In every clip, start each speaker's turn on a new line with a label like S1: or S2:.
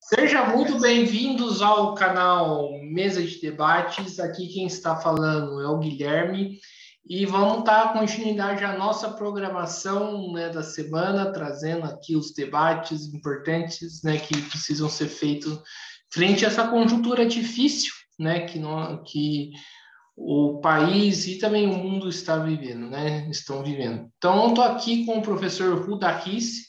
S1: Sejam muito bem-vindos ao canal Mesa de Debates. Aqui quem está falando é o Guilherme e vamos dar continuidade à nossa programação, né, da semana, trazendo aqui os debates importantes, né, que precisam ser feitos frente a essa conjuntura difícil, né, que o país e também o mundo estão vivendo. Então, eu estou aqui com o professor Ruda Rice,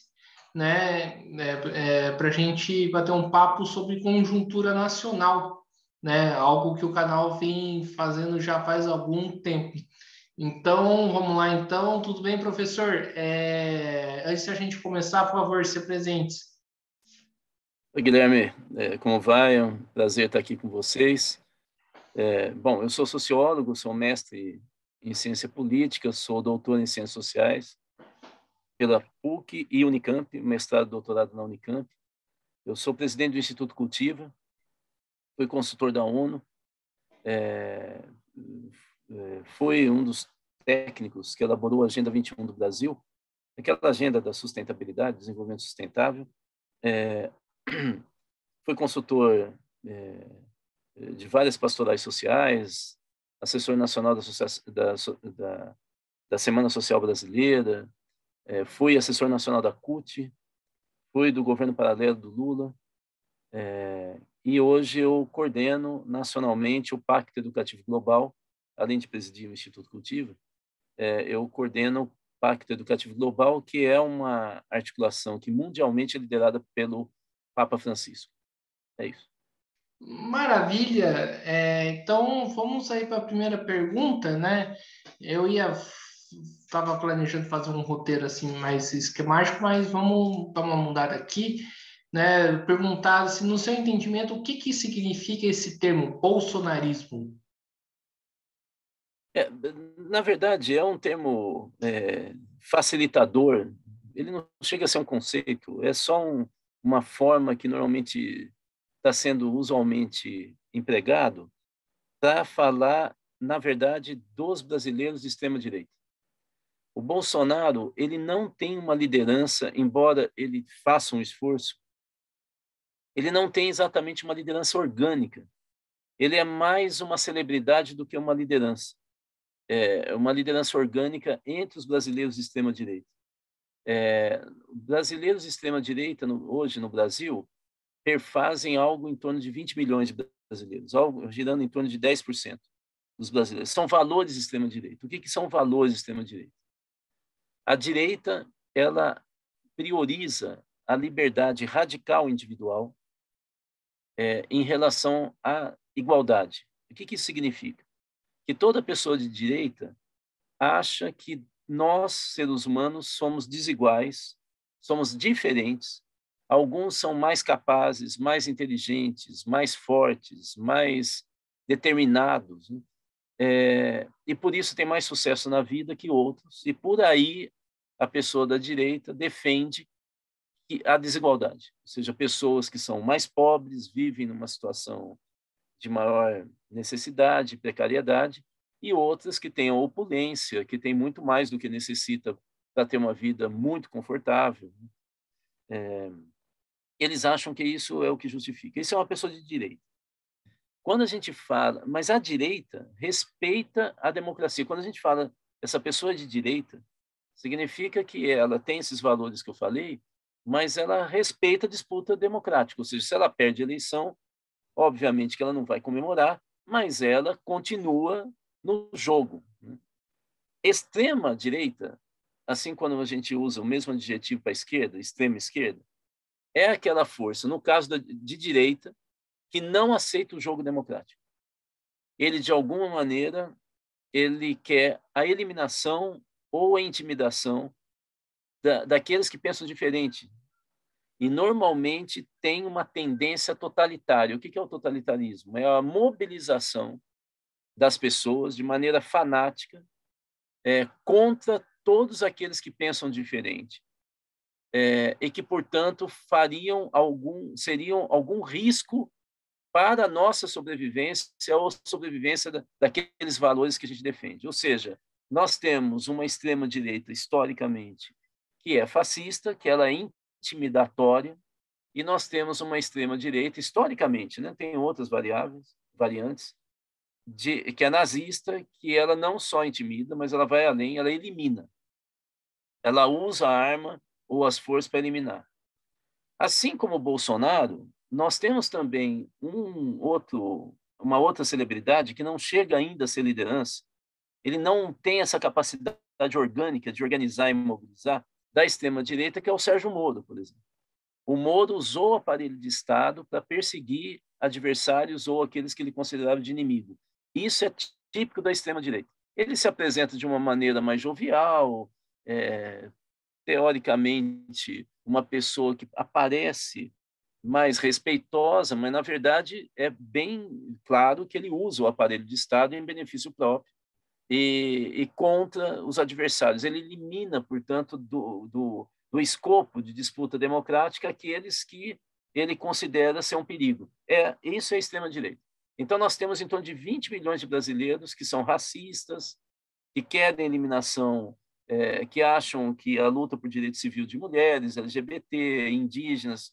S1: para a gente bater um papo sobre conjuntura nacional, né? Algo que o canal vem fazendo já faz algum tempo. Então, vamos lá então. Tudo bem, professor? Antes da gente começar, por favor, se presente.
S2: Oi, Guilherme, como vai? É um prazer estar aqui com vocês. Bom, eu sou sociólogo, sou mestre em ciência política, sou doutor em ciências sociais pela PUC e Unicamp, mestrado e doutorado na Unicamp. Eu sou presidente do Instituto Cultiva, fui consultor da ONU, fui um dos técnicos que elaborou a Agenda 21 do Brasil, aquela agenda da sustentabilidade, desenvolvimento sustentável. Fui consultor de várias pastorais sociais, assessor nacional da Semana Social Brasileira, fui assessor nacional da CUT, fui do governo paralelo do Lula, e hoje eu coordeno nacionalmente o Pacto Educativo Global, além de presidir o Instituto Cultiva, eu coordeno o Pacto Educativo Global, que é uma articulação que mundialmente é liderada pelo Papa Francisco. É isso.
S1: Maravilha. Então, vamos aí para a primeira pergunta, né? Eu estava planejando fazer um roteiro assim mais esquemático, mas vamos dar uma mudada aqui, né? Perguntar se, no seu entendimento, o que significa esse termo bolsonarismo?
S2: Na verdade, é um termo facilitador. Ele não chega a ser um conceito, é só uma forma que normalmente está sendo usualmente empregado para falar, na verdade, dos brasileiros de extrema-direita. O Bolsonaro, ele não tem uma liderança, embora ele faça um esforço, ele não tem exatamente uma liderança orgânica. Ele é mais uma celebridade do que uma liderança. É uma liderança orgânica entre os brasileiros de extrema-direita. Brasileiros de extrema-direita, hoje no Brasil, perfazem algo em torno de 20 milhões de brasileiros, algo girando em torno de 10% dos brasileiros. São valores de extrema-direita. O que são valores de extrema-direita? A direita, ela prioriza a liberdade radical individual em relação à igualdade. O que isso significa? Que toda pessoa de direita acha que nós, seres humanos, somos desiguais, somos diferentes. Alguns são mais capazes, mais inteligentes, mais fortes, mais determinados, né? E por isso tem mais sucesso na vida que outros. E por aí a pessoa da direita defende a desigualdade, ou seja, pessoas que são mais pobres, vivem numa situação de maior necessidade, precariedade, e outras que têm a opulência, que têm muito mais do que necessita para ter uma vida muito confortável. Eles acham que isso é o que justifica. Isso é uma pessoa de direita. Quando a gente fala, mas a direita respeita a democracia. Quando a gente fala essa pessoa de direita, significa que ela tem esses valores que eu falei, mas ela respeita a disputa democrática. Ou seja, se ela perde a eleição, obviamente que ela não vai comemorar, mas ela continua no jogo. Extrema direita, assim quando a gente usa o mesmo adjetivo para a esquerda, extrema esquerda, é aquela força, no caso de direita, que não aceita o jogo democrático. Ele, de alguma maneira, ele quer a eliminação ou a intimidação daqueles que pensam diferente. E, normalmente, tem uma tendência totalitária. O que é o totalitarismo? É a mobilização das pessoas de maneira fanática contra todos aqueles que pensam diferente. E que, portanto, seriam algum risco para a nossa sobrevivência ou sobrevivência daqueles valores que a gente defende. Ou seja, nós temos uma extrema-direita, historicamente, que é fascista, que ela é intimidatória, e nós temos uma extrema-direita, historicamente, né? Tem outras variantes, que é nazista, que ela não só intimida, mas ela vai além, ela elimina. Ela usa a arma ou as forças para eliminar. Assim como o Bolsonaro, nós temos também uma outra celebridade que não chega ainda a ser liderança. Ele não tem essa capacidade orgânica de organizar e mobilizar da extrema-direita, que é o Sérgio Moro, por exemplo. O Moro usou o aparelho de Estado para perseguir adversários ou aqueles que ele considerava de inimigo. Isso é típico da extrema-direita. Ele se apresenta de uma maneira mais jovial, teoricamente, uma pessoa que aparece mais respeitosa, mas, na verdade, é bem claro que ele usa o aparelho de Estado em benefício próprio e contra os adversários. Ele elimina, portanto, do escopo de disputa democrática aqueles que ele considera ser um perigo. Isso é a extrema-direita. Então, nós temos em torno de 20 milhões de brasileiros que são racistas, que querem eliminação, que acham que a luta por direito civil de mulheres, LGBT, indígenas,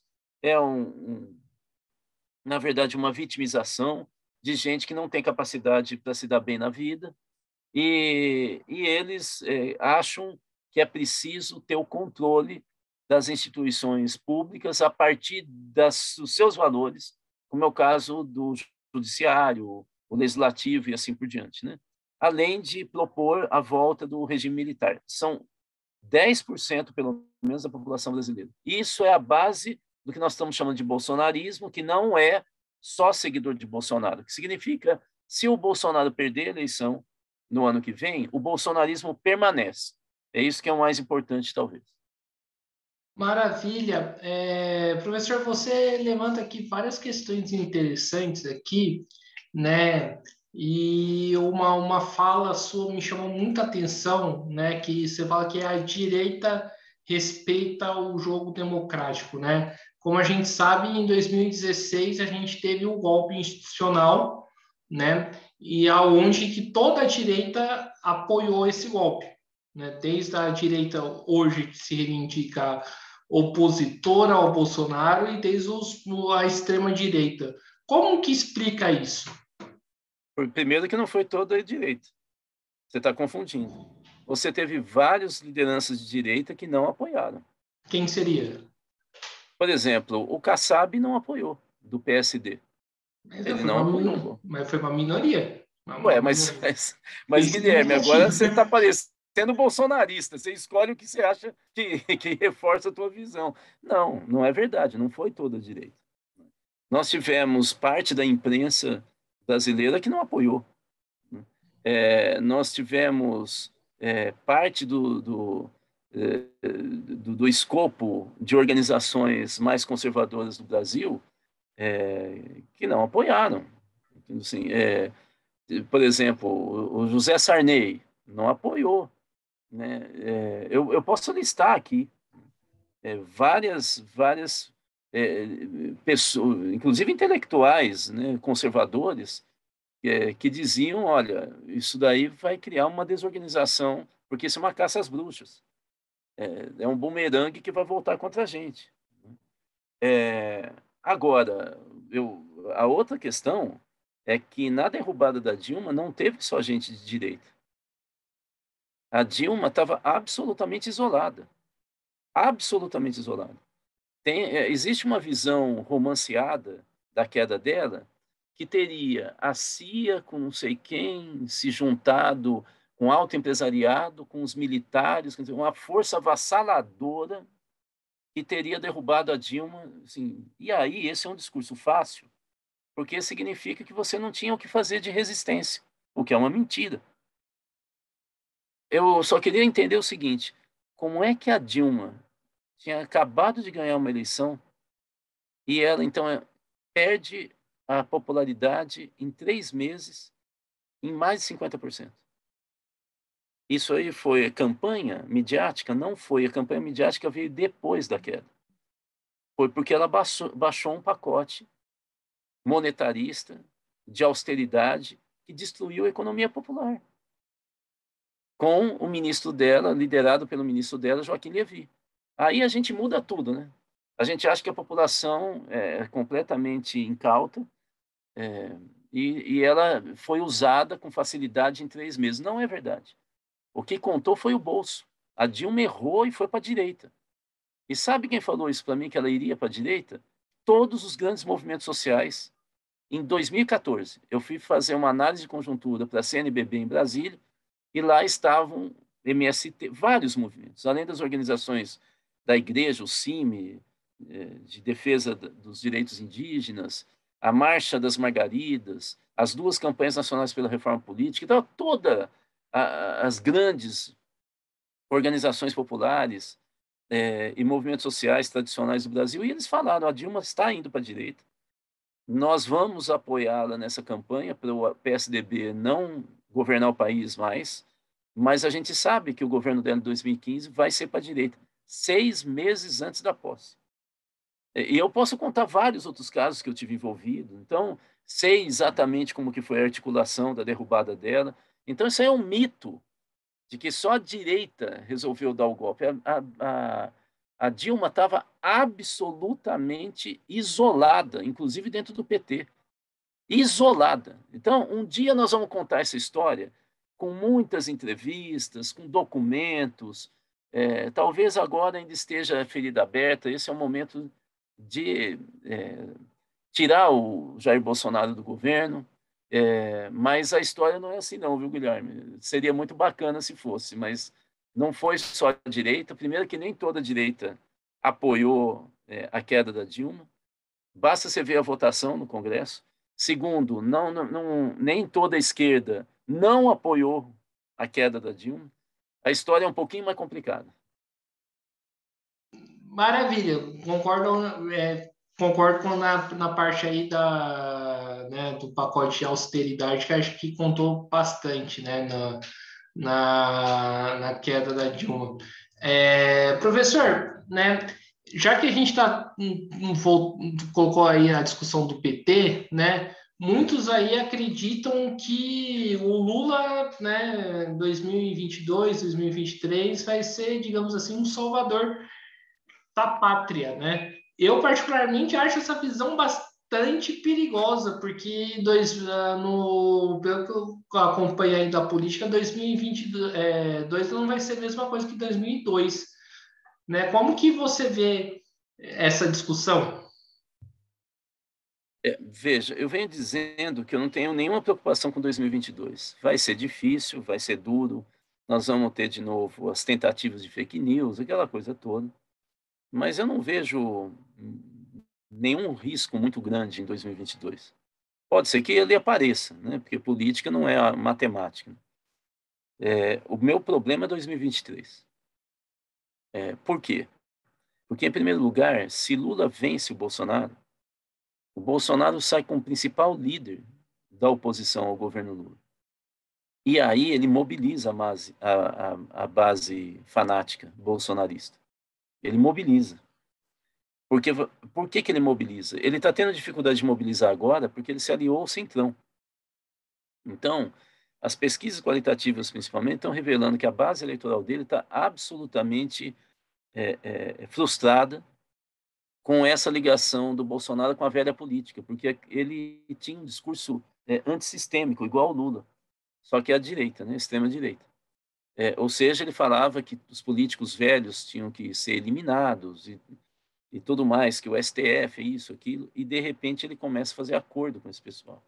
S2: na verdade, uma vitimização de gente que não tem capacidade para se dar bem na vida, e eles acham que é preciso ter o controle das instituições públicas a partir dos seus valores, como é o caso do judiciário, o legislativo e assim por diante, né? Além de propor a volta do regime militar. São 10%, pelo menos, da população brasileira. Isso é a base do que nós estamos chamando de bolsonarismo, que não é só seguidor de Bolsonaro, que significa, se o Bolsonaro perder a eleição no ano que vem, o bolsonarismo permanece. É isso que é o mais importante, talvez.
S1: Maravilha. Professor, você levanta aqui várias questões interessantes aqui, né? E uma fala sua me chamou muita atenção, né? Que você fala que a direita respeita o jogo democrático, né? Como a gente sabe, em 2016 a gente teve o golpe institucional, né? E aonde que toda a direita apoiou esse golpe, né? Desde a direita hoje que se reivindica opositora ao Bolsonaro e desde a extrema-direita. Como que explica isso?
S2: Primeiro que não foi toda a direita. Você está confundindo. Você teve várias lideranças de direita que não apoiaram.
S1: Quem seria?
S2: Por exemplo, o Kassab não apoiou, do PSD. Ele não apoiou.
S1: Mas foi uma minoria.
S2: Ué, mas Guilherme, agora você está parecendo bolsonarista. Você escolhe o que você acha que reforça a tua visão. Não, não é verdade. Não foi toda a direita. Nós tivemos parte da imprensa brasileira que não apoiou. Nós tivemos parte do escopo de organizações mais conservadoras do Brasil que não apoiaram. Assim, por exemplo, o José Sarney não apoiou. Né? Eu posso listar aqui várias pessoas, inclusive intelectuais, né, conservadores, que diziam, olha, isso daí vai criar uma desorganização, porque isso é uma caça às bruxas. É um bumerangue que vai voltar contra a gente. Agora, a outra questão é que na derrubada da Dilma não teve só gente de direita. A Dilma estava absolutamente isolada. Absolutamente isolada. Existe uma visão romanceada da queda dela que teria a CIA com não sei quem se juntado com alto empresariado, com os militares, quer dizer, uma força avassaladora que teria derrubado a Dilma. Assim, e aí, esse é um discurso fácil, porque significa que você não tinha o que fazer de resistência, o que é uma mentira. Eu só queria entender o seguinte: como é que a Dilma tinha acabado de ganhar uma eleição e ela, então, perde a popularidade em 3 meses em mais de 50%? Isso aí foi campanha midiática? Não foi. A campanha midiática veio depois da queda. Foi porque ela baixou um pacote monetarista de austeridade que destruiu a economia popular, com o ministro dela, liderado pelo ministro dela, Joaquim Levy. Aí a gente muda tudo, né? A gente acha que a população é completamente incauta, e ela foi usada com facilidade em 3 meses. Não é verdade. O que contou foi o bolso. A Dilma errou e foi para a direita. E sabe quem falou isso para mim, que ela iria para a direita? Todos os grandes movimentos sociais. Em 2014, eu fui fazer uma análise de conjuntura para a CNBB em Brasília, e lá estavam MST, vários movimentos, além das organizações da igreja, o CIMI, de defesa dos direitos indígenas, a Marcha das Margaridas, as 2 campanhas nacionais pela reforma política, então todas as grandes organizações populares e movimentos sociais tradicionais do Brasil, e eles falaram: a Dilma está indo para a direita, nós vamos apoiá-la nessa campanha para o PSDB não governar o país mais, mas a gente sabe que o governo dela em 2015 vai ser para a direita, 6 meses antes da posse. E eu posso contar vários outros casos que eu tive envolvido, então sei exatamente como que foi a articulação da derrubada dela. Então isso aí é um mito de que só a direita resolveu dar o golpe. A Dilma estava absolutamente isolada, inclusive dentro do PT. Isolada. Então, um dia nós vamos contar essa história com muitas entrevistas, com documentos. Talvez agora ainda esteja a ferida aberta. Esse é o momento de tirar o Jair Bolsonaro do governo. Mas a história não é assim não, viu, Guilherme? Seria muito bacana se fosse, mas não foi só a direita. Primeiro que nem toda a direita apoiou a queda da Dilma. Basta você ver a votação no Congresso. Segundo, nem toda a esquerda não apoiou a queda da Dilma. A história é um pouquinho mais complicada.
S1: Maravilha, concordo, concordo na parte aí né, do pacote de austeridade, que acho que contou bastante, né, na queda da Dilma. Professor, né, já que a gente colocou aí a discussão do PT, né, muitos aí acreditam que o Lula, né, 2022, 2023 vai ser, digamos assim, um salvador da pátria, né? Eu particularmente acho essa visão bastante perigosa, porque pelo que eu acompanhei da política, 2022 não vai ser a mesma coisa que 2002, né? Como que você vê essa discussão?
S2: Veja, eu venho dizendo que eu não tenho nenhuma preocupação com 2022. Vai ser difícil, vai ser duro, nós vamos ter de novo as tentativas de fake news, aquela coisa toda, mas eu não vejo nenhum risco muito grande em 2022. Pode ser que ele apareça, né? Porque política não é a matemática. O meu problema é 2023. Por quê? Porque, em primeiro lugar, se Lula vence o Bolsonaro sai como principal líder da oposição ao governo Lula. E aí ele mobiliza a base fanática bolsonarista. Ele mobiliza. Porque, por que ele mobiliza? Ele está tendo dificuldade de mobilizar agora porque ele se aliou ao Centrão. Então, as pesquisas qualitativas, principalmente, estão revelando que a base eleitoral dele está absolutamente frustrada com essa ligação do Bolsonaro com a velha política, porque ele tinha um discurso antissistêmico, igual o Lula, só que é a direita, né, extrema-direita. Ou seja, ele falava que os políticos velhos tinham que ser eliminados e tudo mais, que o STF, isso, aquilo, e de repente ele começa a fazer acordo com esse pessoal.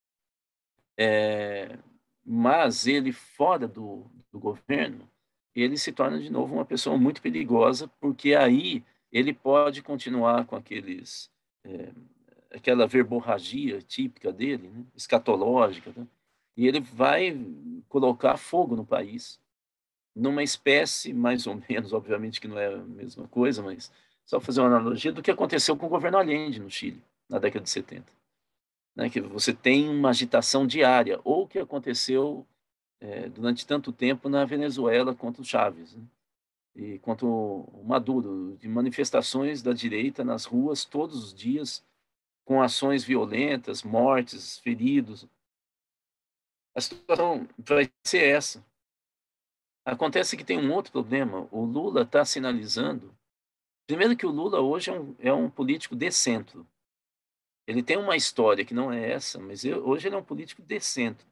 S2: Mas ele, fora do governo, ele se torna de novo uma pessoa muito perigosa, porque aí ele pode continuar com aquela verborragia típica dele, né, escatológica, né, e ele vai colocar fogo no país, numa espécie, mais ou menos, obviamente que não é a mesma coisa, mas só fazer uma analogia do que aconteceu com o governo Allende no Chile, na década de 70. Né, que você tem uma agitação diária, ou o que aconteceu durante tanto tempo na Venezuela contra o Chávez, né, e contra o Maduro, de manifestações da direita nas ruas todos os dias, com ações violentas, mortes, feridos. A situação vai ser essa. Acontece que tem um outro problema. O Lula está sinalizando Primeiro que o Lula hoje é um político de centro. Ele tem uma história que não é essa, mas hoje ele é um político de centro.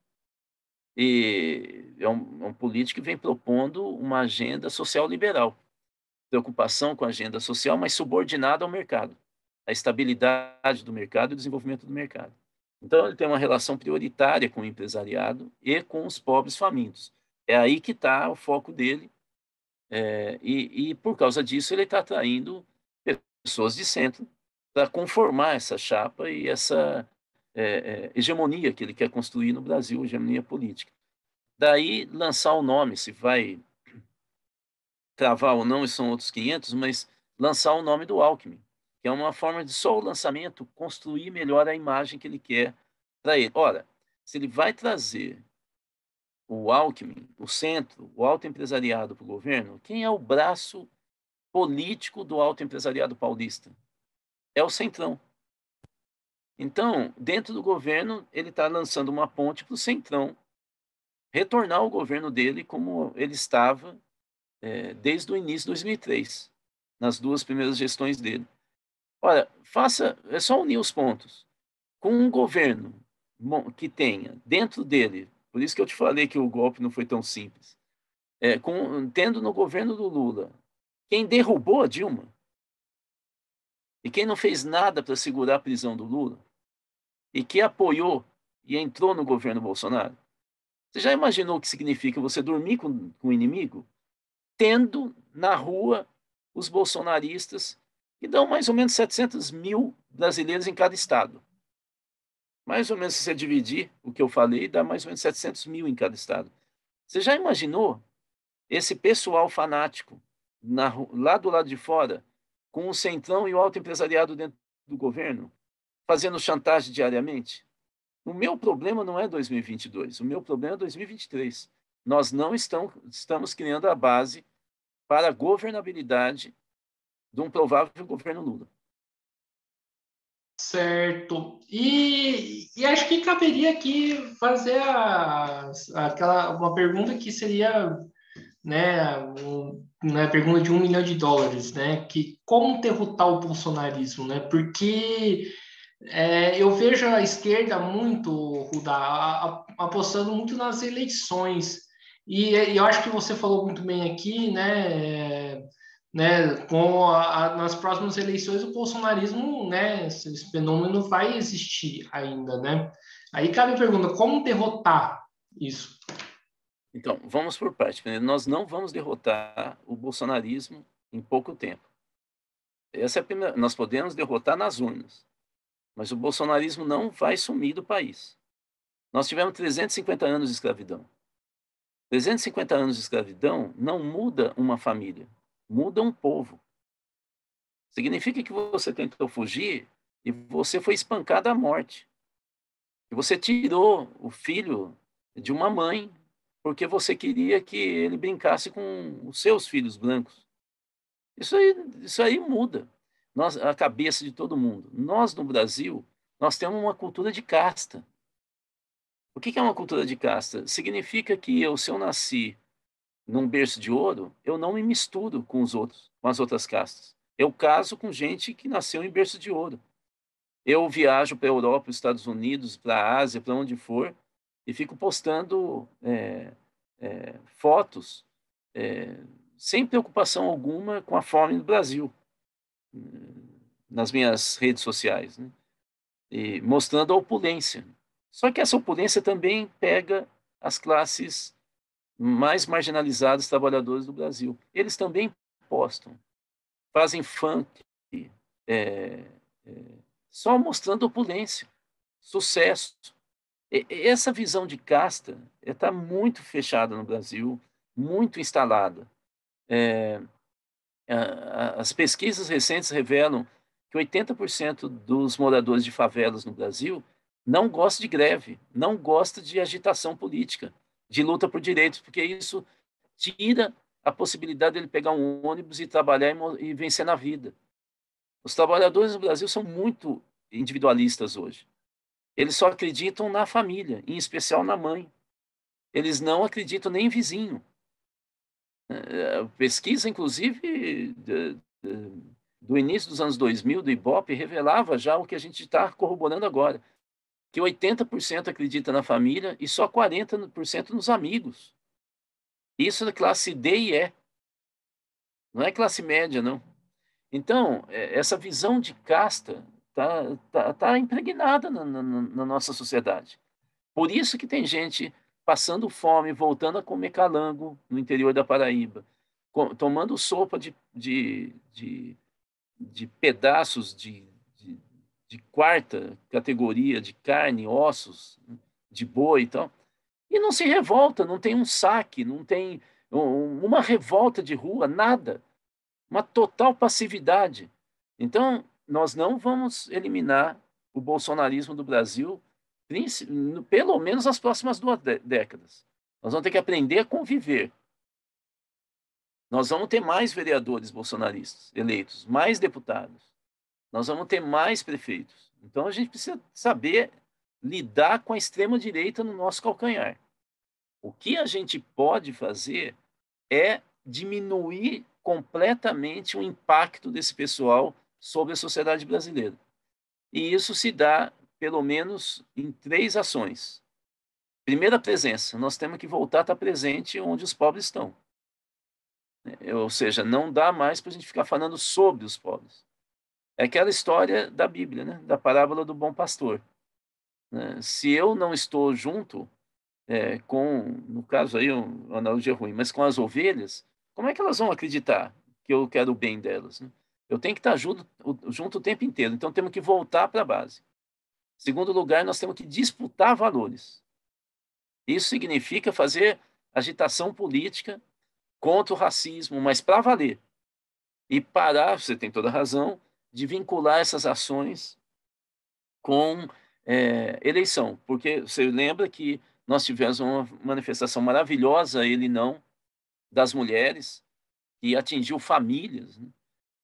S2: E é um político que vem propondo uma agenda social liberal. Preocupação com a agenda social, mas subordinada ao mercado, à estabilidade do mercado e o desenvolvimento do mercado. Então, ele tem uma relação prioritária com o empresariado e com os pobres famintos. É aí que está o foco dele, e por causa disso ele está atraindo pessoas de centro para conformar essa chapa e essa hegemonia que ele quer construir no Brasil, hegemonia política. Daí, lançar o nome, se vai travar ou não, são outros 500, mas lançar o nome do Alckmin, que é uma forma de só o lançamento construir melhor a imagem que ele quer para ele. Ora, se ele vai trazer o Alckmin, o centro, o alto empresariado para o governo, quem é o braço político do alto empresariado paulista? É o Centrão. Então, dentro do governo, ele está lançando uma ponte para o Centrão retornar ao governo dele como ele estava desde o início de 2003, nas duas primeiras gestões dele. Olha, é só unir os pontos. Com um governo que tenha dentro dele, por isso que eu te falei que o golpe não foi tão simples, tendo no governo do Lula quem derrubou a Dilma e quem não fez nada para segurar a prisão do Lula e que apoiou e entrou no governo Bolsonaro. Você já imaginou o que significa você dormir com o inimigo? Tendo na rua os bolsonaristas, que dão mais ou menos 700 mil brasileiros em cada estado. Mais ou menos, se você dividir o que eu falei, dá mais ou menos 700 mil em cada estado. Você já imaginou esse pessoal fanático lá do lado de fora, com o centrão e o alto empresariado dentro do governo, fazendo chantagem diariamente? O meu problema não é 2022, o meu problema é 2023. Nós não estamos criando a base para a governabilidade de um provável governo Lula.
S1: Certo. E acho que caberia aqui fazer uma pergunta que seria, né, né, pergunta de US$ 1 milhão, né, que como derrotar o bolsonarismo, né? Porque eu vejo a esquerda muito, Rudá, apostando muito nas eleições. E eu acho que você falou muito bem aqui, né, nas próximas eleições o bolsonarismo, né, esse fenômeno vai existir ainda, né? Aí cabe a pergunta, como derrotar isso?
S2: Então, vamos por parte. Nós não vamos derrotar o bolsonarismo em pouco tempo. Essa é a primeira. Nós podemos derrotar nas urnas, mas o bolsonarismo não vai sumir do país. Nós tivemos 350 anos de escravidão. 350 anos de escravidão não muda uma família, muda um povo. Significa que você tentou fugir e você foi espancado à morte. E você tirou o filho de uma mãe porque você queria que ele brincasse com os seus filhos brancos. Isso aí muda a cabeça de todo mundo. Nós, no Brasil, nós temos uma cultura de casta. O que é uma cultura de casta? Significa que se eu nasci num berço de ouro, eu não me misturo com os outros, com as outras castas. Eu caso com gente que nasceu em berço de ouro. Eu viajo para a Europa, para os Estados Unidos, para a Ásia, para onde for, e fico postando fotos é, sem preocupação alguma com a fome do Brasil nas minhas redes sociais, né? E mostrando a opulência. Só que essa opulência também pega as classes mais marginalizadas trabalhadores do Brasil. Eles também postam, fazem funk, é, é, só mostrando opulência, sucesso. Essa visão de casta está muito fechada no Brasil, muito instalada. As pesquisas recentes revelam que 80% dos moradores de favelas no Brasil não gosta de greve, não gosta de agitação política, de luta por direitos, porque isso tira a possibilidade dele pegar um ônibus e trabalhar e vencer na vida. Os trabalhadores no Brasil são muito individualistas hoje. Eles só acreditam na família, em especial na mãe. Eles não acreditam nem em vizinho. Pesquisa, inclusive, do início dos anos 2000, do Ibope, revelava já o que a gente está corroborando agora, que 80% acredita na família e só 40% nos amigos. Isso é classe D e E, não é classe média, não. Então, essa visão de casta tá impregnada na nossa sociedade. Por isso que tem gente passando fome, voltando a comer calango no interior da Paraíba, tomando sopa de pedaços de quarta categoria, de carne, ossos, de boi e tal, e não se revolta, não tem um saque, não tem uma revolta de rua, nada. Uma total passividade. Então, nós não vamos eliminar o bolsonarismo do Brasil, pelo menos nas próximas 2 décadas. Nós vamos ter que aprender a conviver. Nós vamos ter mais vereadores bolsonaristas eleitos, mais deputados. Nós vamos ter mais prefeitos. Então, a gente precisa saber lidar com a extrema-direita no nosso calcanhar. O que a gente pode fazer é diminuir completamente o impacto desse pessoal sobre a sociedade brasileira. E isso se dá, pelo menos, em 3 ações. Primeira, presença. Nós temos que voltar a estar presente onde os pobres estão. Ou seja, não dá mais para a gente ficar falando sobre os pobres. É aquela história da Bíblia, né? Da parábola do bom pastor. Se eu não estou junto no caso aí, uma analogia ruim, mas com as ovelhas, como é que elas vão acreditar que eu quero o bem delas, né? Eu tenho que estar junto o tempo inteiro, então temos que voltar para a base. Segundo lugar, nós temos que disputar valores. Isso significa fazer agitação política contra o racismo, mas para valer. E parar, você tem toda a razão, de vincular essas ações com eleição, porque você lembra que nós tivemos uma manifestação maravilhosa, ele não, das mulheres, que atingiu famílias, né?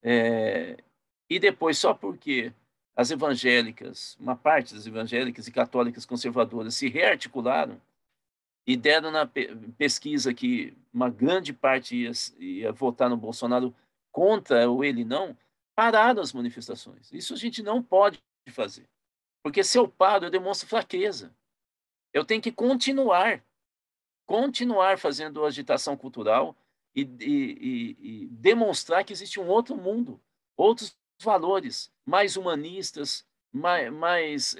S2: E depois, só porque as evangélicas, uma parte das evangélicas e católicas conservadoras se rearticularam e deram na pesquisa que uma grande parte ia votar no Bolsonaro contra o ele não, pararam as manifestações. Isso a gente não pode fazer. Porque se eu paro, eu demonstro fraqueza. Eu tenho que continuar fazendo agitação cultural e demonstrar que existe um outro mundo, outros valores mais humanistas, mais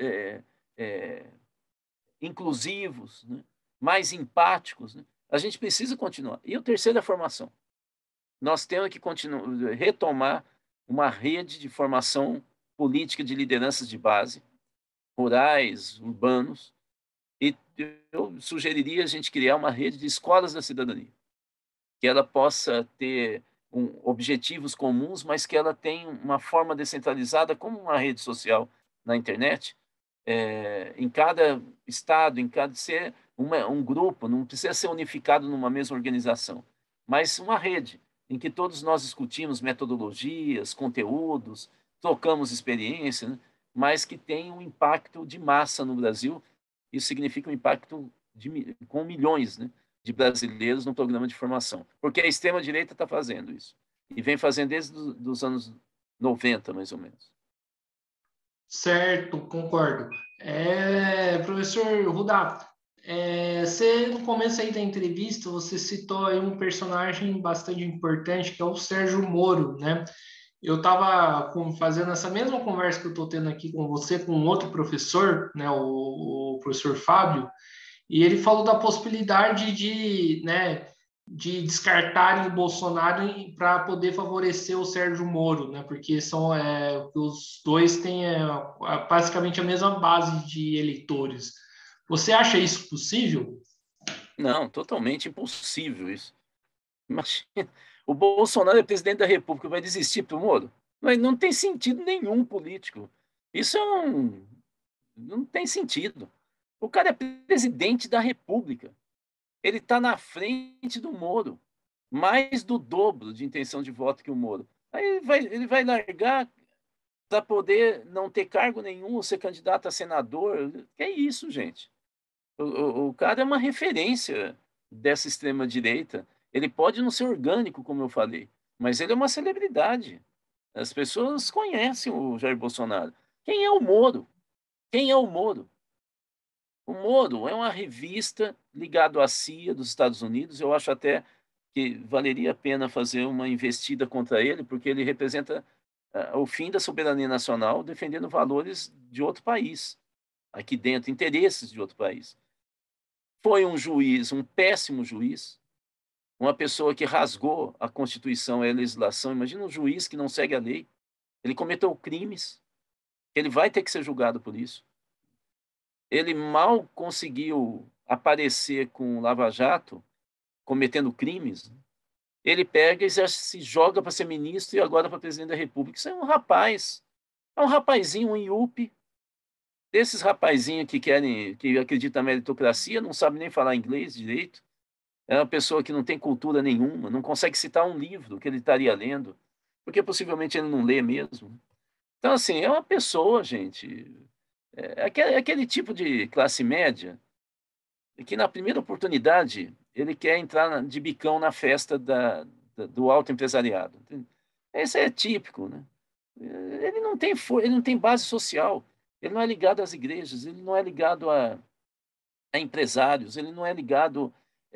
S2: inclusivos, né? Mais empáticos. Né? A gente precisa continuar. E o terceiro é a formação. Nós temos que retomar uma rede de formação política de lideranças de base, rurais, urbanos, e eu sugeriria a gente criar uma rede de escolas da cidadania, que ela possa ter objetivos comuns, mas que ela tenha uma forma descentralizada, como uma rede social na internet, em cada estado, em cada ser um grupo, não precisa ser unificado numa mesma organização, mas uma rede em que todos nós discutimos metodologias, conteúdos, trocamos experiência, né? Mas que tem um impacto de massa no Brasil. Isso significa um impacto com milhões, né, de brasileiros no programa de formação. Porque a extrema-direita está fazendo isso. E vem fazendo desde os anos 90, mais ou menos.
S1: Certo, concordo. Professor Rudá, você no começo aí da entrevista, você citou aí um personagem bastante importante, que é o Sérgio Moro, né? Eu estava fazendo essa mesma conversa que eu estou tendo aqui com você, com um outro professor, né, o professor Fábio, e ele falou da possibilidade de, né, de descartarem o Bolsonaro para poder favorecer o Sérgio Moro, né, porque os dois têm basicamente a mesma base de eleitores. Você acha isso possível?
S2: Não, totalmente impossível isso. Imagina, o Bolsonaro é presidente da República, vai desistir para o Moro? Mas não tem sentido nenhum político. Isso não tem sentido. O cara é presidente da República. Ele está na frente do Moro, mais do dobro de intenção de voto que o Moro. Aí ele vai largar para poder não ter cargo nenhum, ser candidato a senador. Que é isso, gente? O cara é uma referência dessa extrema-direita. Ele pode não ser orgânico, como eu falei, mas ele é uma celebridade. As pessoas conhecem o Jair Bolsonaro. Quem é o Moro? Quem é o Moro? O Moro é uma revista ligada à CIA dos Estados Unidos. Eu acho até que valeria a pena fazer uma investida contra ele, porque ele representa o fim da soberania nacional, defendendo valores de outro país, aqui dentro, interesses de outro país. Foi um juiz, um péssimo juiz, uma pessoa que rasgou a Constituição e a legislação. Imagina um juiz que não segue a lei. Ele cometeu crimes, ele vai ter que ser julgado por isso. Ele mal conseguiu aparecer com o Lava Jato, cometendo crimes. Ele pega e já se joga para ser ministro e agora para presidente da República. Isso é um rapazinho, um IUP, desses rapazinhos que acreditam na meritocracia, não sabe nem falar inglês direito. É uma pessoa que não tem cultura nenhuma, não consegue citar um livro que ele estaria lendo, porque possivelmente ele não lê mesmo. Então, assim, é uma pessoa, gente, aquele tipo de classe média que na primeira oportunidade ele quer entrar de bicão na festa do alto empresariado. Esse é típico, né? Ele não tem base social, ele não é ligado às igrejas, ele não é ligado a empresários, ele não é ligado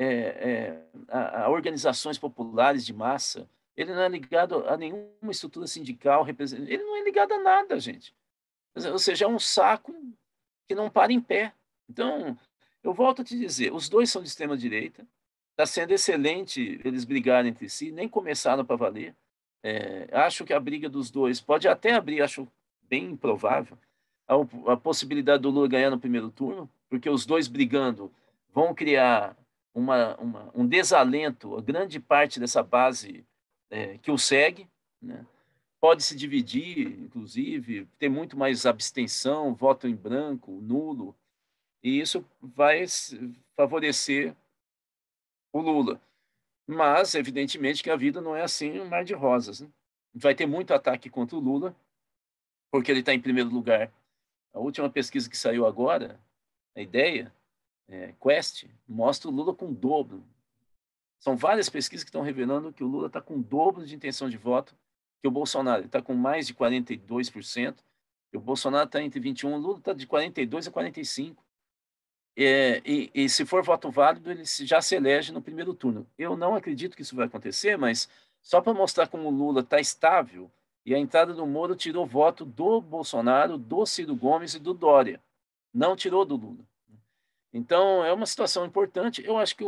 S2: a organizações populares de massa, ele não é ligado a nenhuma estrutura sindical, ele não é ligado a nada, gente. Ou seja, é um saco que não para em pé. Então, eu volto a te dizer, os dois são de extrema-direita, está sendo excelente eles brigarem entre si, nem começaram para valer. Acho que a briga dos dois pode até abrir, acho bem improvável, a possibilidade do Lula ganhar no primeiro turno, porque os dois brigando vão criar um desalento a grande parte dessa base que o segue, né? Pode se dividir, inclusive, ter muito mais abstenção, voto em branco, nulo, e isso vai favorecer o Lula. Mas, evidentemente, que a vida não é assim um mar de rosas, né? Vai ter muito ataque contra o Lula, porque ele está em primeiro lugar. A última pesquisa que saiu agora, a ideia, Quest, mostra o Lula com o dobro. São várias pesquisas que estão revelando que o Lula está com o dobro de intenção de voto que o Bolsonaro. Ele está com mais de 42%, e o Bolsonaro está entre 21%, o Lula está de 42% a 45%. E se for voto válido, ele já se elege no primeiro turno. Eu não acredito que isso vai acontecer, mas só para mostrar como o Lula está estável, e a entrada do Moro tirou voto do Bolsonaro, do Ciro Gomes e do Dória. Não tirou do Lula. Então, é uma situação importante. Eu acho que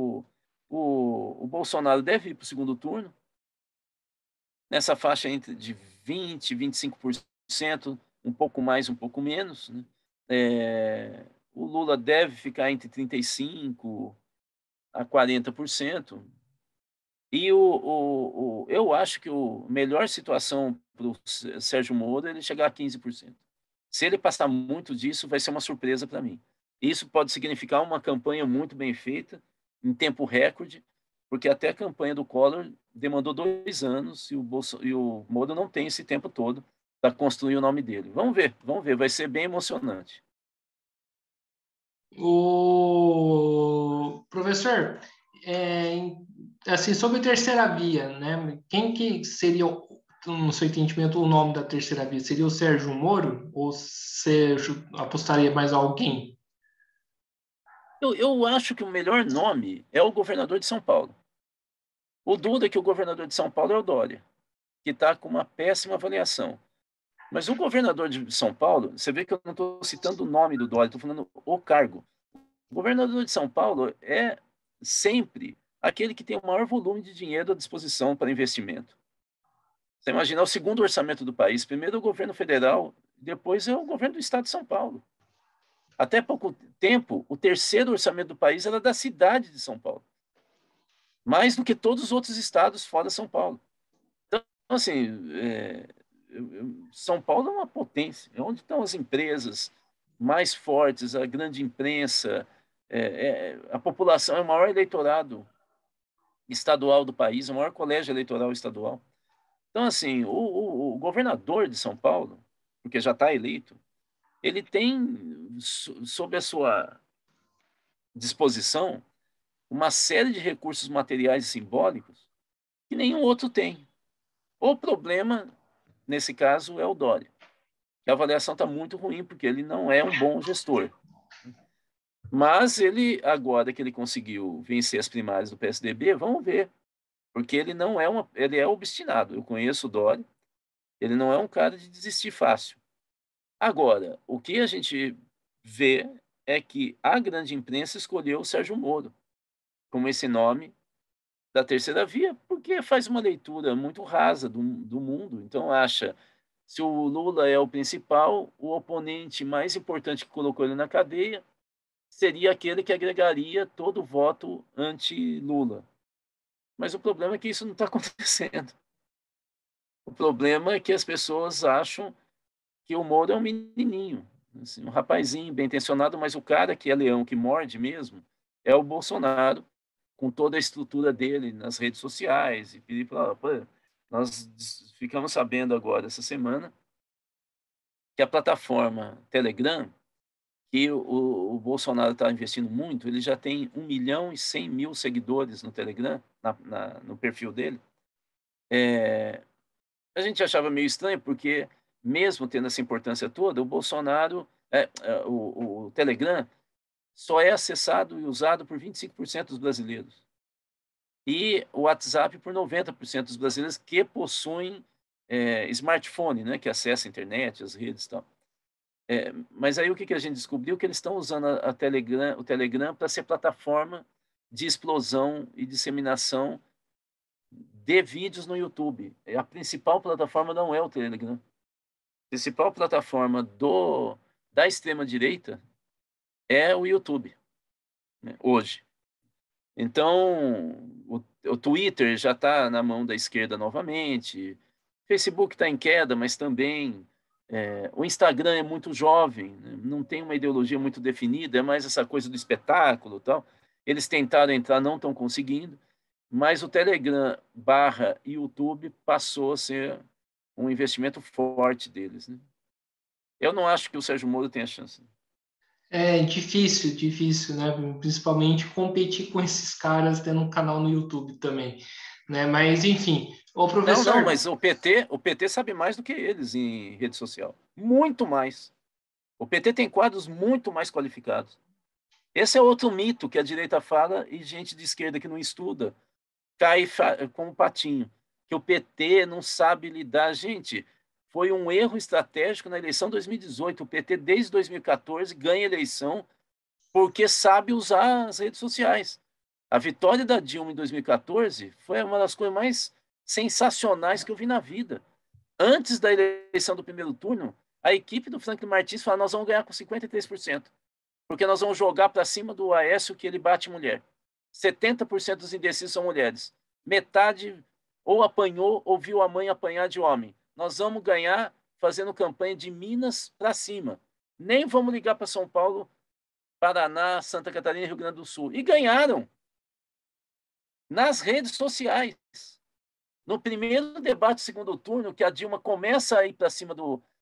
S2: o Bolsonaro deve ir para o segundo turno, nessa faixa entre de 20%, 25%, um pouco mais, um pouco menos, né? O Lula deve ficar entre 35% a 40%. E eu acho que a melhor situação para o Sérgio Moro é ele chegar a 15%. Se ele passar muito disso, vai ser uma surpresa para mim. Isso pode significar uma campanha muito bem feita, em tempo recorde, porque até a campanha do Collor demandou 2 anos e o Moro não tem esse tempo todo para construir o nome dele. Vamos ver, vai ser bem emocionante.
S1: O professor, assim, sobre terceira via, né? Quem que seria, no seu entendimento, o nome da terceira via? Seria o Sérgio Moro ou você apostaria mais alguém?
S2: Eu acho que o melhor nome é o governador de São Paulo. O duro é que o governador de São Paulo é o Dória, que está com uma péssima avaliação. Mas o governador de São Paulo, você vê que eu não estou citando o nome do Dória, estou falando o cargo. O governador de São Paulo é sempre aquele que tem o maior volume de dinheiro à disposição para investimento. Você imagina, é o segundo orçamento do país, primeiro o governo federal, depois é o governo do estado de São Paulo. Até pouco tempo, o terceiro orçamento do país era da cidade de São Paulo, mais do que todos os outros estados fora São Paulo. Então, assim, São Paulo é uma potência, é onde estão as empresas mais fortes, a grande imprensa, a população é o maior eleitorado estadual do país, o maior colégio eleitoral estadual. Então, assim, o governador de São Paulo, porque já está eleito, ele tem sob a sua disposição uma série de recursos materiais e simbólicos que nenhum outro tem. O problema nesse caso, é o Dória. A avaliação está muito ruim, porque ele não é um bom gestor. Mas ele, agora que ele conseguiu vencer as primárias do PSDB, vamos ver. Porque ele não é ele é obstinado. Eu conheço o Dória, ele não é um cara de desistir fácil. Agora, o que a gente vê é que a grande imprensa escolheu o Sérgio Moro como esse nome da terceira via, porque faz uma leitura muito rasa do mundo. Então, acha, se o Lula é o principal, o oponente mais importante que colocou ele na cadeia seria aquele que agregaria todo o voto anti-Lula. Mas o problema é que isso não está acontecendo. O problema é que as pessoas acham que o Moro é um menininho, assim, um rapazinho bem intencionado, mas o cara que é leão, que morde mesmo, é o Bolsonaro, com toda a estrutura dele nas redes sociais. E nós ficamos sabendo agora, essa semana, que a plataforma Telegram, que o Bolsonaro está investindo muito, ele já tem 1.100.000 seguidores no Telegram, no perfil dele. A gente achava meio estranho, porque mesmo tendo essa importância toda, o Bolsonaro, o Telegram só é acessado e usado por 25% dos brasileiros. E o WhatsApp por 90% dos brasileiros que possuem smartphone, né, que acessa a internet, as redes e tal. Mas aí o que a gente descobriu? Que eles estão usando o Telegram para ser plataforma de explosão e disseminação de vídeos no YouTube. A principal plataforma não é o Telegram. A principal plataforma da extrema-direita é o YouTube, né, hoje. Então, o Twitter já está na mão da esquerda novamente, o Facebook está em queda, mas também o Instagram é muito jovem, né? Não tem uma ideologia muito definida, é mais essa coisa do espetáculo e tal. Eles tentaram entrar, não estão conseguindo, mas o Telegram / YouTube passou a ser um investimento forte deles, né? Eu não acho que o Sérgio Moro tenha chance.
S1: É difícil, né? Principalmente competir com esses caras tendo um canal no YouTube também, né? Mas enfim, ô professor.
S2: Não, mas o PT sabe mais do que eles em rede social, muito mais. O PT tem quadros muito mais qualificados. Esse é outro mito que a direita fala e gente de esquerda que não estuda cai como patinho, que o PT não sabe lidar. Gente, foi um erro estratégico na eleição de 2018. O PT, desde 2014, ganha eleição porque sabe usar as redes sociais. A vitória da Dilma em 2014 foi uma das coisas mais sensacionais que eu vi na vida. Antes da eleição do primeiro turno, a equipe do Franklin Martins falou: nós vamos ganhar com 53%, porque nós vamos jogar para cima do Aécio que ele bate mulher. 70% dos indecisos são mulheres. Metade ou apanhou ou viu a mãe apanhar de homem. Nós vamos ganhar fazendo campanha de Minas para cima. Nem vamos ligar para São Paulo, Paraná, Santa Catarina e Rio Grande do Sul. E ganharam nas redes sociais. No primeiro debate, segundo turno, que a Dilma começa a ir para cima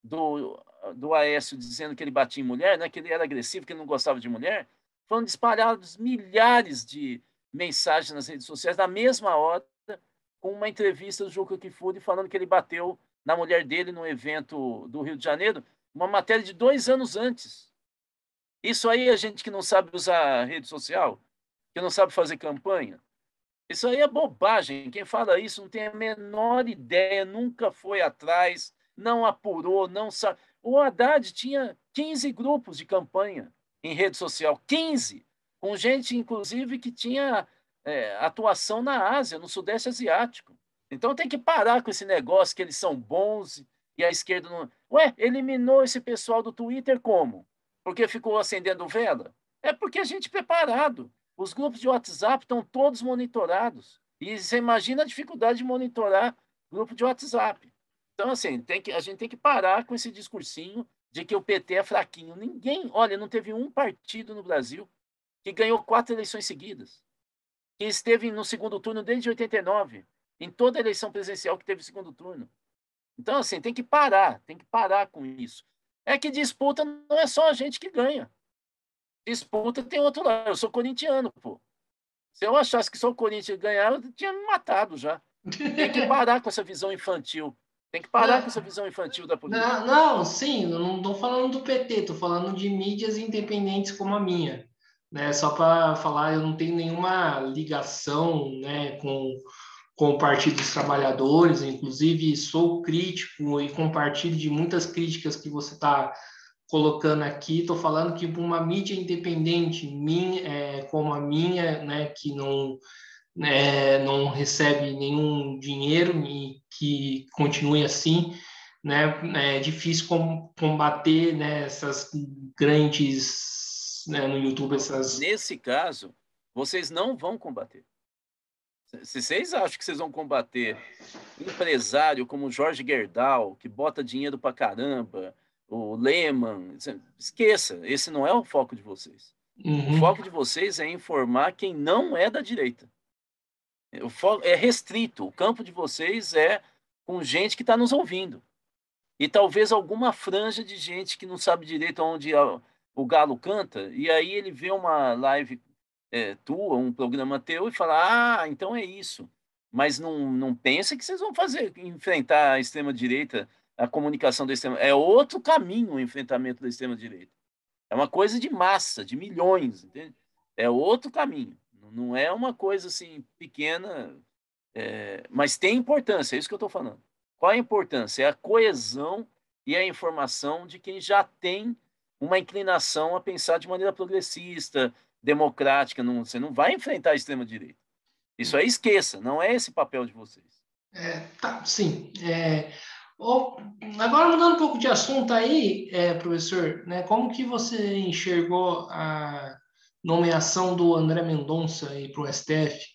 S2: do Aécio, dizendo que ele batia em mulher, né, que ele era agressivo, que ele não gostava de mulher, foram disparados milhares de mensagens nas redes sociais, na mesma hora, com uma entrevista do Juca Kfouri falando que ele bateu na mulher dele no evento do Rio de Janeiro, uma matéria de 2 anos antes. Isso aí é gente que não sabe usar rede social, que não sabe fazer campanha. Isso aí é bobagem. Quem fala isso não tem a menor ideia, nunca foi atrás, não apurou, não sabe. O Haddad tinha 15 grupos de campanha em rede social, 15, com gente, inclusive, que tinha atuação na Ásia, no Sudeste Asiático. Então tem que parar com esse negócio que eles são bons e a esquerda não. Ué, eliminou esse pessoal do Twitter como? Porque ficou acendendo vela? É porque a gente é preparado. Os grupos de WhatsApp estão todos monitorados. E você imagina a dificuldade de monitorar grupo de WhatsApp. Então, assim, a gente tem que parar com esse discursinho de que o PT é fraquinho. Ninguém, olha, não teve um partido no Brasil que ganhou 4 eleições seguidas, que esteve no segundo turno desde 89, em toda eleição presidencial que teve segundo turno. Então, assim, tem que parar com isso. É que disputa não é só a gente que ganha. Disputa tem outro lado. Eu sou corintiano, pô. Se eu achasse que só o Corinthians ganhava, eu tinha me matado já. Tem que parar com essa visão infantil. Tem que parar com essa visão infantil da política.
S1: Não, sim, eu não estou falando do PT, estou falando de mídias independentes como a minha. Né? Só para falar, eu não tenho nenhuma ligação, né, com o Partido dos Trabalhadores, inclusive sou crítico e compartilho de muitas críticas que você está colocando aqui. Estou falando que uma mídia independente como a minha, né, que não recebe nenhum dinheiro e que continue assim, né, é difícil combater, né, essas grandes, né, no YouTube, essas...
S2: Nesse caso, vocês não vão combater. Se vocês acham que vocês vão combater empresário como o Jorge Gerdau, que bota dinheiro pra caramba, o Lehman, esqueça, esse não é o foco de vocês. O
S1: Uhum.
S2: foco de vocês é informar quem não é da direita. O foco é restrito, o campo de vocês é com gente que está nos ouvindo. E talvez alguma franja de gente que não sabe direito onde o galo canta, e aí ele vê uma live tua, um programa teu, e fala, ah, então é isso. Mas não pensa que vocês vão enfrentar a extrema-direita, a comunicação da extrema. É outro caminho o enfrentamento da extrema-direita. É uma coisa de massa, de milhões, entende? É outro caminho. Não é uma coisa assim pequena, mas tem importância, é isso que eu estou falando. Qual é a importância? É a coesão e a informação de quem já tem uma inclinação a pensar de maneira progressista, democrática. Você não vai enfrentar a extrema-direita. Isso aí esqueça, não é esse papel de vocês.
S1: Tá, sim. Agora mudando um pouco de assunto aí, professor, né, como que você enxergou a nomeação do André Mendonça para o STF?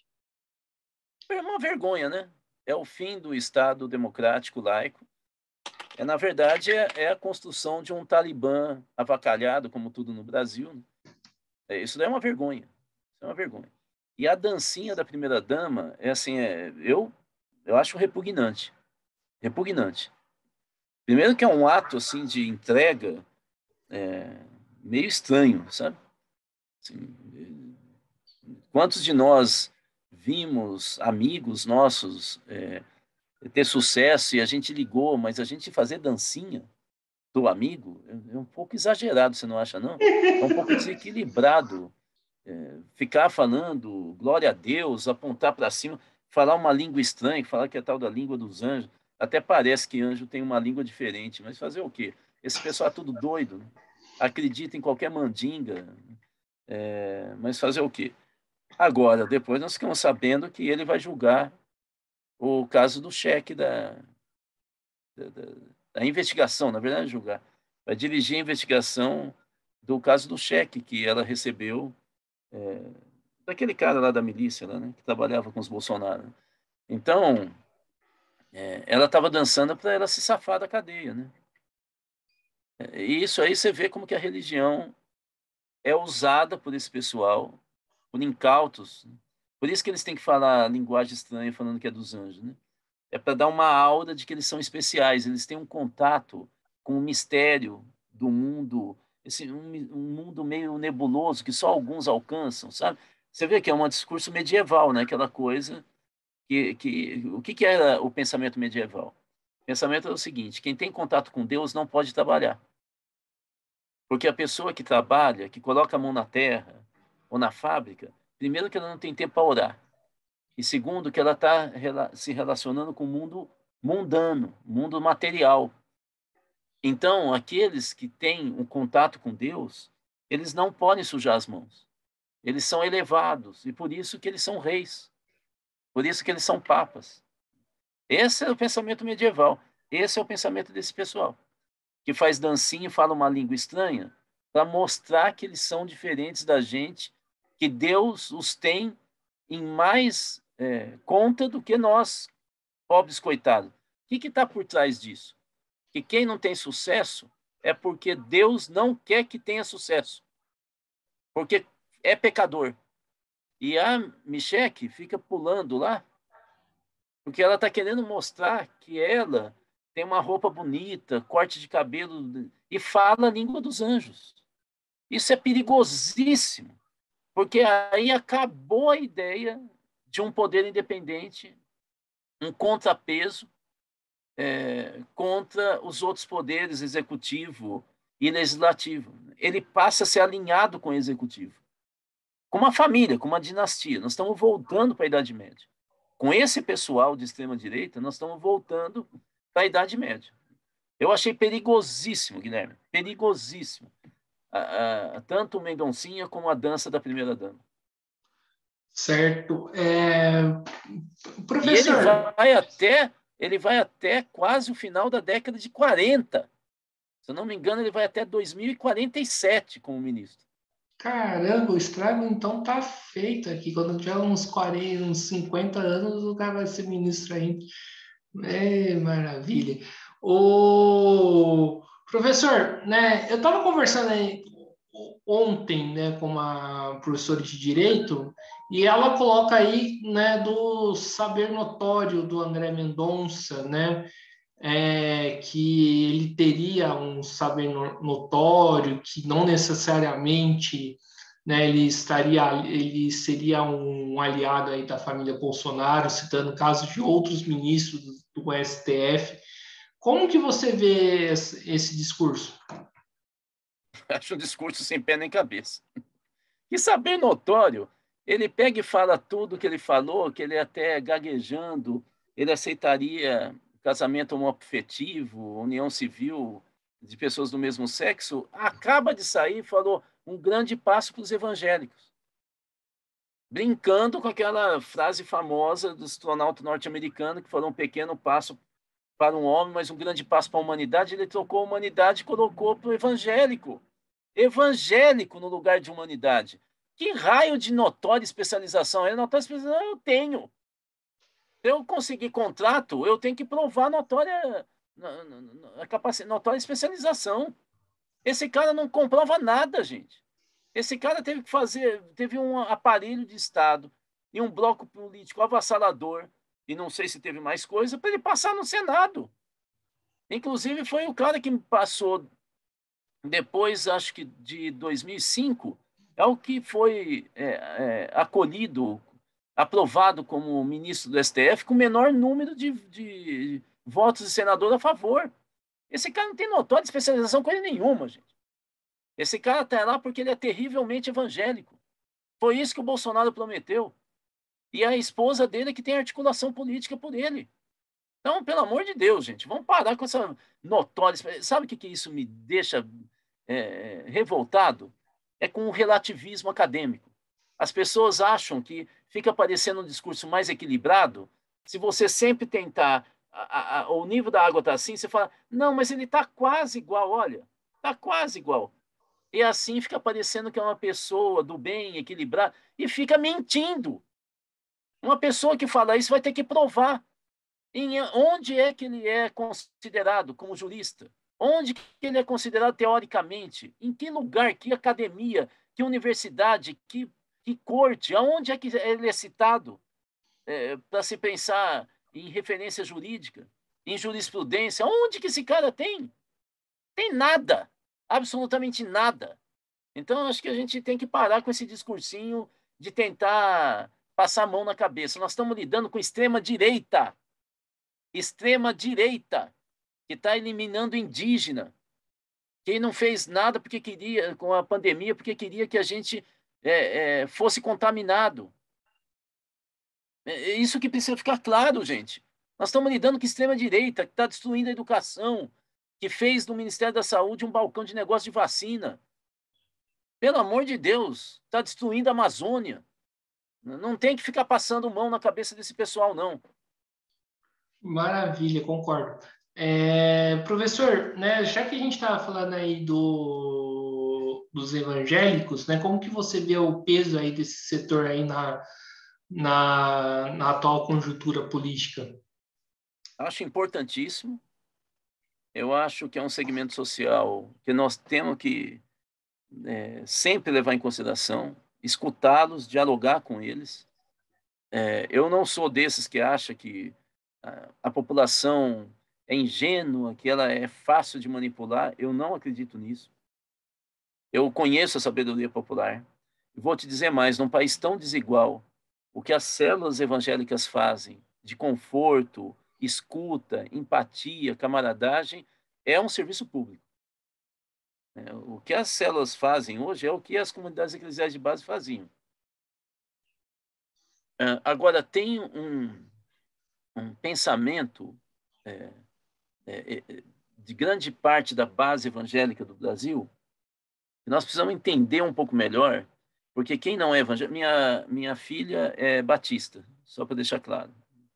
S2: É uma vergonha, né? É o fim do Estado democrático laico. Na verdade, é a construção de um Talibã avacalhado, como tudo no Brasil. Né? Isso daí é uma vergonha. Isso é uma vergonha. E a dancinha da primeira-dama, eu acho repugnante. Repugnante. Primeiro que é um ato assim de entrega meio estranho, sabe? Assim, quantos de nós vimos amigos nossos ter sucesso e a gente ligou, mas a gente fazer dancinha do amigo é um pouco exagerado, você não acha, não? É um pouco desequilibrado. Ficar falando glória a Deus, apontar para cima, falar uma língua estranha, falar que é tal da língua dos anjos. Até parece que anjo tem uma língua diferente, mas fazer o quê? Esse pessoal é tudo doido, né? Acredita em qualquer mandinga, mas fazer o quê? Agora, depois nós ficamos sabendo que ele vai julgar o caso do cheque da, da, da investigação, na verdade, julgar. Vai dirigir a investigação do caso do cheque que ela recebeu daquele cara lá da milícia, lá, né, que trabalhava com os Bolsonaro. Né? Então, ela estava dançando para ela se safar da cadeia, né? E isso aí você vê como que a religião é usada por esse pessoal, por incautos. Né? Por isso que eles têm que falar linguagem estranha falando que é dos anjos, né? É para dar uma aura de que eles são especiais, eles têm um contato com o mistério do mundo, um mundo meio nebuloso que só alguns alcançam, sabe? Você vê que é um discurso medieval, né? Aquela coisa o que era o pensamento medieval? O pensamento é o seguinte: quem tem contato com Deus não pode trabalhar, porque a pessoa que trabalha, que coloca a mão na terra ou na fábrica, primeiro que ela não tem tempo para orar, e segundo que ela está se relacionando com o mundo mundano, mundo material. Então, aqueles que têm um contato com Deus, eles não podem sujar as mãos. Eles são elevados e por isso que eles são reis. Por isso que eles são papas. Esse é o pensamento medieval. Esse é o pensamento desse pessoal, que faz dancinha e fala uma língua estranha para mostrar que eles são diferentes da gente, que Deus os tem em mais conta do que nós, pobres coitados. O que está por trás disso? Que quem não tem sucesso é porque Deus não quer que tenha sucesso, porque é pecador. E a Micheque fica pulando lá, porque ela está querendo mostrar que ela tem uma roupa bonita, corte de cabelo e fala a língua dos anjos. Isso é perigosíssimo, porque aí acabou a ideia de um poder independente, um contrapeso contra os outros poderes, executivo e legislativo. Ele passa a ser alinhado com o executivo. Com uma família, com uma dinastia. Nós estamos voltando para a Idade Média. Com esse pessoal de extrema-direita, nós estamos voltando para a Idade Média. Eu achei perigosíssimo, Guilherme, perigosíssimo. Tanto o Mendoncinha como a dança da primeira-dama.
S1: Certo.
S2: Professor... E ele vai até quase o final da década de 40. Se eu não me engano, ele vai até 2047 como ministro.
S1: Caramba, o estrago então tá feito aqui. Quando tiver uns 40, uns 50 anos, o cara vai ser ministro ainda. Maravilha. O professor, né, eu estava conversando aí ontem, né, com uma professora de direito, e ela coloca aí, né, do saber notório do André Mendonça, né, que ele teria um saber notório, que não necessariamente, né, ele seria um aliado aí da família Bolsonaro, citando casos de outros ministros do STF. Como que você vê esse discurso?
S2: Acho um discurso sem pé nem cabeça. E saber notório, ele pega e fala tudo que ele falou, que ele até gaguejando, ele aceitaria casamento homoafetivo, união civil de pessoas do mesmo sexo, acaba de sair e falou um grande passo para os evangélicos. Brincando com aquela frase famosa do astronauta norte-americano que falou um pequeno passo para um homem, mas um grande passo para a humanidade. Ele trocou a humanidade e colocou para o evangélico. Evangélico no lugar de humanidade. Que raio de notória especialização? Notória especialização eu tenho. Se eu conseguir contrato, eu tenho que provar notória especialização. Esse cara não comprova nada, gente. Esse cara teve um aparelho de Estado e um bloco político avassalador, e não sei se teve mais coisa, para ele passar no Senado. Inclusive, foi o cara que me passou depois, acho que de 2005, é o que foi acolhido, aprovado como ministro do STF, com o menor número de votos de senador a favor. Esse cara não tem notória de especialização com ele nenhuma, gente. Esse cara está lá porque ele é terrivelmente evangélico. Foi isso que o Bolsonaro prometeu. E a esposa dele que tem articulação política por ele. Então, pelo amor de Deus, gente, vamos parar com essa notória. Sabe o que isso me deixa revoltado? É com o relativismo acadêmico. As pessoas acham que fica parecendo um discurso mais equilibrado se você sempre tentar. O nível da água está assim, você fala, não, mas ele está quase igual, olha, está quase igual. E assim fica parecendo que é uma pessoa do bem, equilibrada, e fica mentindo. Uma pessoa que fala isso vai ter que provar onde é que ele é considerado como jurista, onde que ele é considerado teoricamente, em que lugar, que academia, que universidade, que corte, aonde é que ele é citado para se pensar em referência jurídica, em jurisprudência, onde que esse cara tem? Tem nada. Absolutamente nada. Então, acho que a gente tem que parar com esse discursinho de tentar passar a mão na cabeça. Nós estamos lidando com extrema-direita. Extrema-direita, que está eliminando indígena. Quem não fez nada porque queria, com a pandemia, porque queria que a gente fosse contaminado. É isso que precisa ficar claro, gente. Nós estamos lidando com extrema-direita, que está destruindo a educação, que fez do Ministério da Saúde um balcão de negócio de vacina. Pelo amor de Deus, está destruindo a Amazônia. Não tem que ficar passando mão na cabeça desse pessoal, não.
S1: Maravilha, concordo. Professor, né, já que a gente estava falando aí dos evangélicos, né, como que você vê o peso aí desse setor aí na atual conjuntura política?
S2: Acho importantíssimo. Eu acho que é um segmento social que nós temos que sempre levar em consideração, escutá-los, dialogar com eles. Eu não sou desses que acha que a população é ingênua, que ela é fácil de manipular. Eu não acredito nisso. Eu conheço a sabedoria popular. Vou te dizer mais, num país tão desigual, o que as células evangélicas fazem de conforto, escuta, empatia, camaradagem, é um serviço público. O que as células fazem hoje é o que as comunidades eclesiais de base faziam. Agora, tem um pensamento de grande parte da base evangélica do Brasil, que nós precisamos entender um pouco melhor, porque quem não é evangélico... Minha filha é batista, só para deixar claro.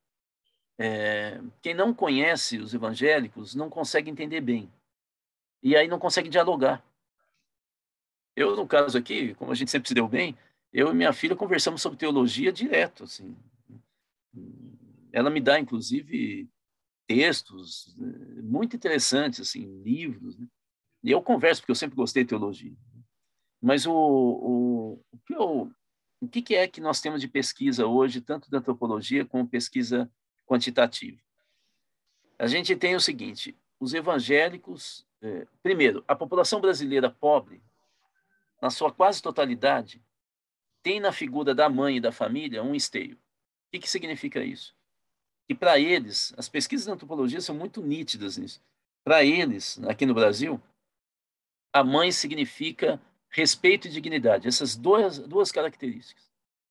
S2: Quem não conhece os evangélicos não consegue entender bem. E aí não consegue dialogar. Eu, no caso aqui, como a gente sempre se deu bem, eu e minha filha conversamos sobre teologia direto, assim. Ela me dá, inclusive, textos muito interessantes, assim, livros, né? E eu converso, porque eu sempre gostei de teologia. Mas o que é que nós temos de pesquisa hoje, tanto da antropologia como pesquisa quantitativa? A gente tem o seguinte: os evangélicos, primeiro, a população brasileira pobre, na sua quase totalidade, tem na figura da mãe e da família um esteio. O que significa isso? Que para eles, as pesquisas da antropologia são muito nítidas nisso. Para eles, aqui no Brasil, a mãe significa respeito e dignidade, essas duas características.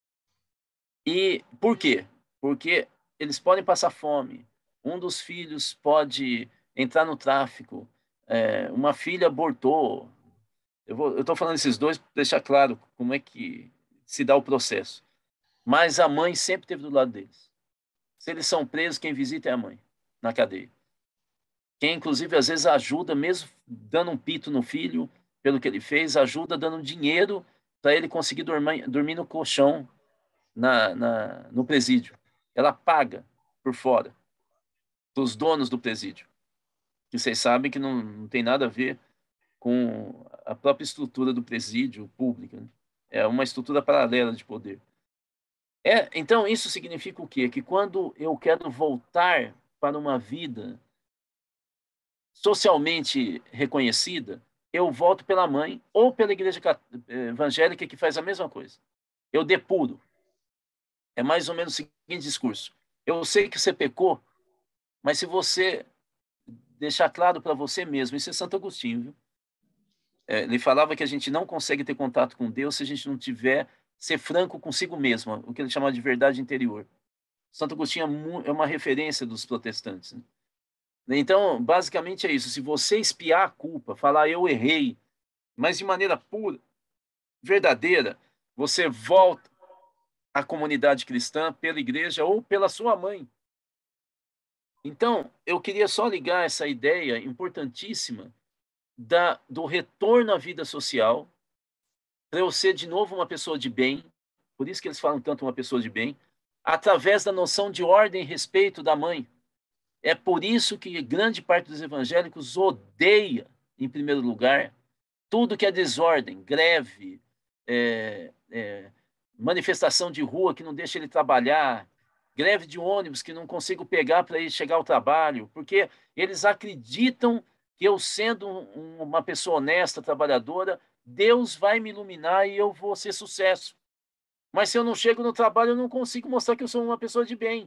S2: E por quê? Porque eles podem passar fome, um dos filhos pode entrar no tráfico, uma filha abortou. Eu estou falando esses dois para deixar claro como é que se dá o processo. Mas a mãe sempre esteve do lado deles. Se eles são presos, quem visita é a mãe, na cadeia. Quem, inclusive, às vezes ajuda, mesmo dando um pito no filho, pelo que ele fez, ajuda dando dinheiro para ele conseguir dormir no colchão no presídio. Ela paga por fora dos donos do presídio. Que vocês sabem que não tem nada a ver com a própria estrutura do presídio público, né? É uma estrutura paralela de poder. Então, isso significa o quê? Que quando eu quero voltar para uma vida socialmente reconhecida, eu volto pela mãe ou pela igreja evangélica, que faz a mesma coisa. Eu depuro. É mais ou menos o seguinte discurso: eu sei que você pecou, mas se você deixar claro para você mesmo, isso é Santo Agostinho, viu? Ele falava que a gente não consegue ter contato com Deus se a gente não tiver ser franco consigo mesmo, o que ele chamava de verdade interior. Santo Agostinho é uma referência dos protestantes, né? Então, basicamente é isso. Se você espiar a culpa, falar eu errei, mas de maneira pura, verdadeira, você volta à comunidade cristã pela igreja ou pela sua mãe. Então, eu queria só ligar essa ideia importantíssima do retorno à vida social, para eu ser de novo uma pessoa de bem, por isso que eles falam tanto uma pessoa de bem, através da noção de ordem e respeito da mãe. É por isso que grande parte dos evangélicos odeia, em primeiro lugar, tudo que é desordem, greve, manifestação de rua que não deixa ele trabalhar, greve de ônibus que não consigo pegar para ele chegar ao trabalho, porque eles acreditam que eu, sendo uma pessoa honesta, trabalhadora, Deus vai me iluminar e eu vou ser sucesso. Mas se eu não chego no trabalho, eu não consigo mostrar que eu sou uma pessoa de bem.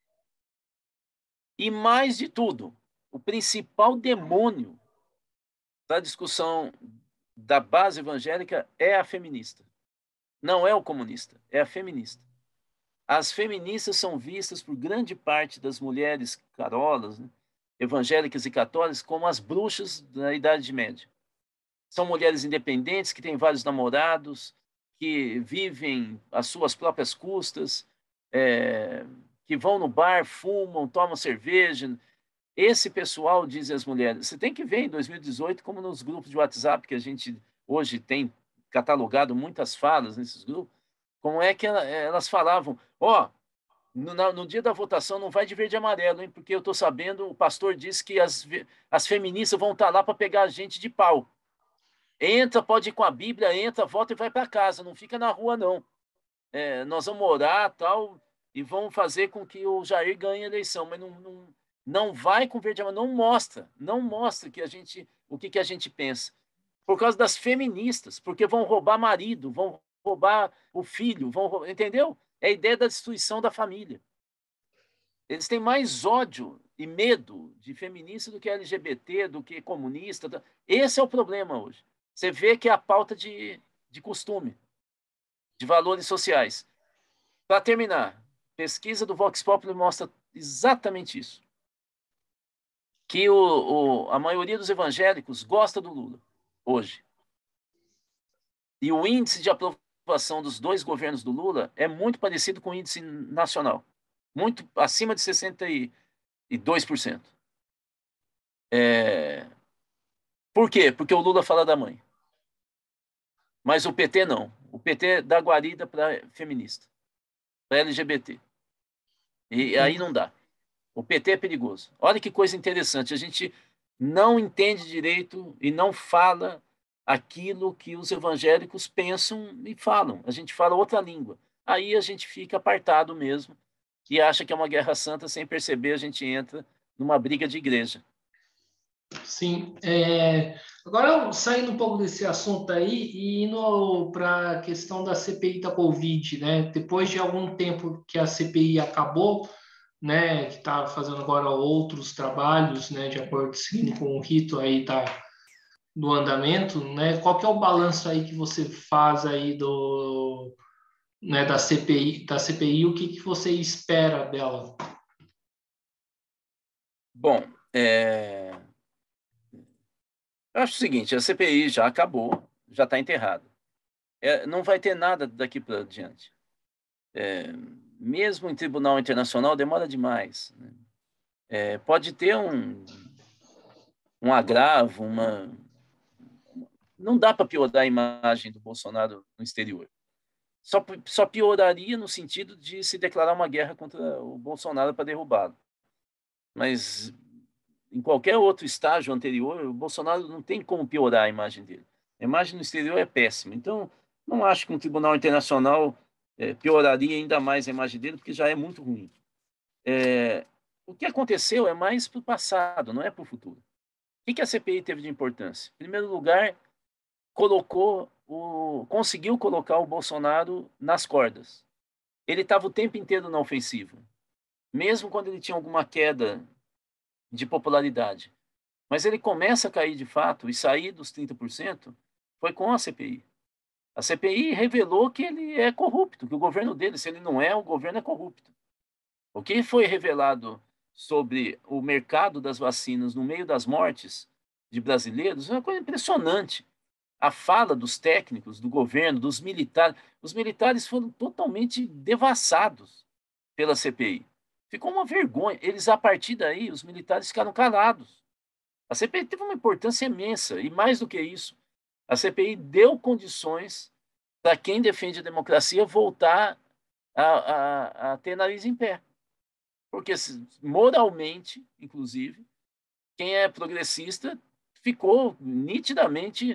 S2: E mais de tudo, o principal demônio da discussão da base evangélica é a feminista. Não é o comunista, é a feminista. As feministas são vistas por grande parte das mulheres carolas, né, evangélicas e católicas, como as bruxas da Idade Média. São mulheres independentes que têm vários namorados, que vivem às suas próprias custas, que vão no bar, fumam, tomam cerveja. Esse pessoal, dizem as mulheres, você tem que ver em 2018, como nos grupos de WhatsApp, que a gente hoje tem catalogado muitas falas nesses grupos, como é que elas falavam: no dia da votação não vai de verde e amarelo, hein? Porque eu estou sabendo, o pastor disse que as feministas vão estar lá para pegar a gente de pau. Entra, pode ir com a Bíblia, entra, volta e vai para casa, não fica na rua, não. Nós vamos orar, tal, e vamos fazer com que o Jair ganhe a eleição, mas não vai com verde e amarelo, não mostra o que a gente pensa. Por causa das feministas, porque vão roubar marido, vão roubar o filho, entendeu? É a ideia da destruição da família. Eles têm mais ódio e medo de feminista do que LGBT, do que comunista. Esse é o problema hoje. Você vê que é a pauta de costume, de valores sociais. Para terminar, pesquisa do Vox Populi mostra exatamente isso. Que a maioria dos evangélicos gosta do Lula hoje. E o índice de aprovação dos dois governos do Lula é muito parecido com o índice nacional. Muito acima de 62%. Por quê? Porque o Lula fala da mãe. Mas o PT não. O PT dá guarida para feminista, para LGBT. E aí não dá. O PT é perigoso. Olha que coisa interessante. A gente não entende direito e não fala aquilo que os evangélicos pensam e falam. A gente fala outra língua. Aí a gente fica apartado mesmo e acha que é uma guerra santa, sem perceber a gente entra numa briga de igreja.
S1: Sim. Agora, saindo um pouco desse assunto aí e indo para a questão da CPI da Covid, né? Depois de algum tempo que a CPI acabou, né, que está fazendo agora outros trabalhos, né, de acordo seguindo com o rito aí do andamento, né? Qual que é o balanço aí que você faz aí né, da CPI, o que que você espera dela?
S2: Bom, eu acho o seguinte, a CPI já acabou, já está enterrada. Não vai ter nada daqui para diante. Mesmo em tribunal internacional, demora demais, né? Pode ter um agravo, não dá para piorar a imagem do Bolsonaro no exterior. Só pioraria no sentido de se declarar uma guerra contra o Bolsonaro para derrubá-lo. Mas em qualquer outro estágio anterior, o Bolsonaro não tem como piorar a imagem dele. A imagem no exterior é péssima. Então, não acho que um tribunal internacional pioraria ainda mais a imagem dele, porque já é muito ruim. O que aconteceu é mais para o passado, não é para o futuro. O que a CPI teve de importância? Em primeiro lugar, conseguiu colocar o Bolsonaro nas cordas. Ele estava o tempo inteiro na ofensiva, mesmo quando ele tinha alguma queda de popularidade. Mas ele começa a cair de fato e sair dos 30% foi com a CPI. A CPI revelou que ele é corrupto, que o governo dele, se ele não é, o governo é corrupto. O que foi revelado sobre o mercado das vacinas no meio das mortes de brasileiros é uma coisa impressionante. A fala dos técnicos, do governo, dos militares. Os militares foram totalmente devassados pela CPI. Ficou uma vergonha. Eles, a partir daí, os militares ficaram calados. A CPI teve uma importância imensa. E mais do que isso, a CPI deu condições para quem defende a democracia voltar a ter nariz em pé. Porque, moralmente, inclusive, quem é progressista ficou nitidamente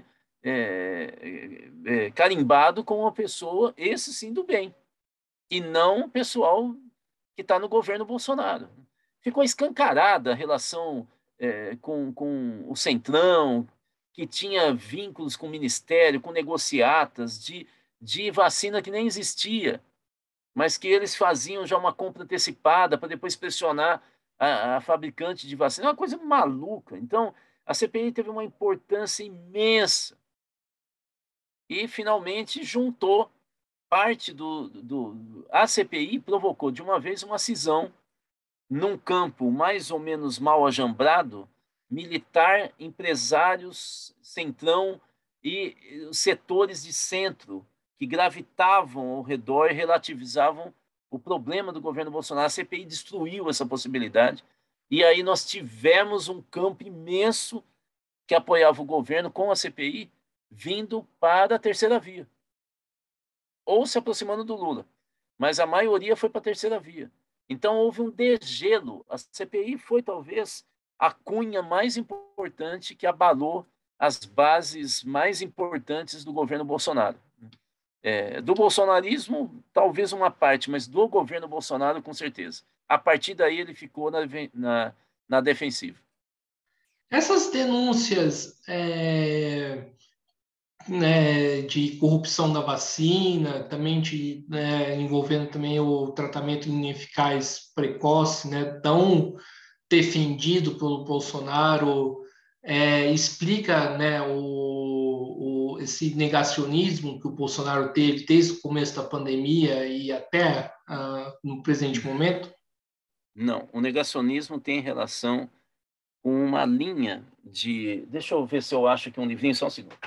S2: carimbado com uma pessoa, esse sim, do bem, e não o pessoal que está no governo Bolsonaro. Ficou escancarada a relação com o Centrão, que tinha vínculos com o Ministério, com negociatas de vacina que nem existia, mas que eles faziam já uma compra antecipada para depois pressionar a fabricante de vacina. É uma coisa maluca. Então, a CPI teve uma importância imensa e, finalmente, juntou parte A CPI provocou, de uma vez, uma cisão num campo mais ou menos mal ajambrado, militar, empresários, centrão e os setores de centro que gravitavam ao redor e relativizavam o problema do governo Bolsonaro. A CPI destruiu essa possibilidade. E aí nós tivemos um campo imenso que apoiava o governo com a CPI vindo para a terceira via, ou se aproximando do Lula. Mas a maioria foi para a terceira via. Então houve um degelo. A CPI foi talvez a cunha mais importante que abalou as bases mais importantes do governo Bolsonaro. Do bolsonarismo, talvez uma parte, mas do governo Bolsonaro, com certeza. A partir daí, ele ficou na defensiva.
S1: Essas denúncias né, de corrupção da vacina, também envolvendo também o tratamento ineficaz precoce, né, tão defendido pelo Bolsonaro, explica, né, esse negacionismo que o Bolsonaro teve desde o começo da pandemia e até no presente momento?
S2: Não, o negacionismo tem relação com uma linha de... Deixa eu ver se eu acho aqui um livrinho, só um segundo.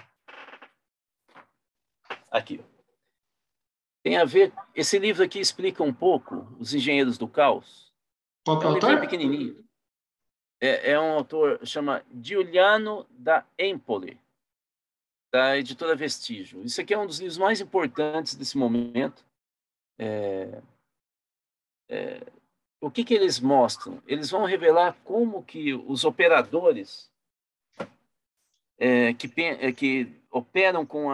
S2: Aqui. Tem a ver... Esse livro aqui explica um pouco Os Engenheiros do Caos.
S1: Qual que
S2: É
S1: é
S2: um
S1: o
S2: livrinho
S1: autor?
S2: pequenininho. É um autor, chama Giuliano da Empoli, da editora Vestígio. Isso aqui é um dos livros mais importantes desse momento. O que eles mostram? Eles vão revelar como que os operadores que operam com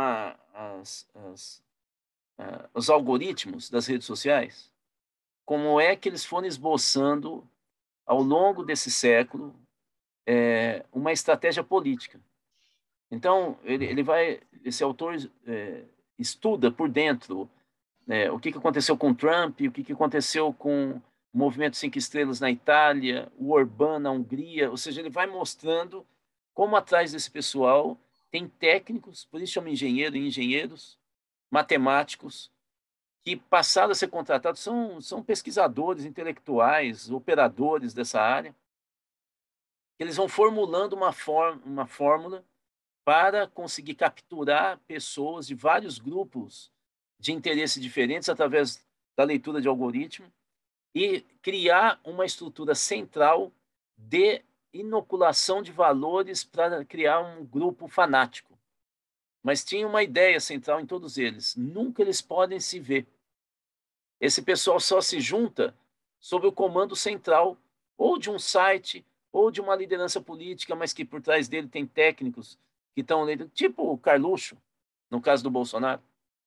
S2: os algoritmos das redes sociais, como é que eles foram esboçando ao longo desse século uma estratégia política. Então, esse autor estuda por dentro o que aconteceu com Trump, o que aconteceu com o Movimento Cinco Estrelas na Itália, o Orbán na Hungria, ou seja, ele vai mostrando como atrás desse pessoal tem técnicos, por isso chama engenheiro e engenheiros, matemáticos, que passaram a ser contratados, são pesquisadores intelectuais, operadores dessa área, que eles vão formulando uma fórmula para conseguir capturar pessoas de vários grupos de interesse diferentes através da leitura de algoritmo e criar uma estrutura central de inoculação de valores para criar um grupo fanático. Mas tinha uma ideia central em todos eles: nunca eles podem se ver. Esse pessoal só se junta sob o comando central ou de um site ou de uma liderança política, mas que por trás dele tem técnicos que estão tipo o Carluxo, no caso do Bolsonaro,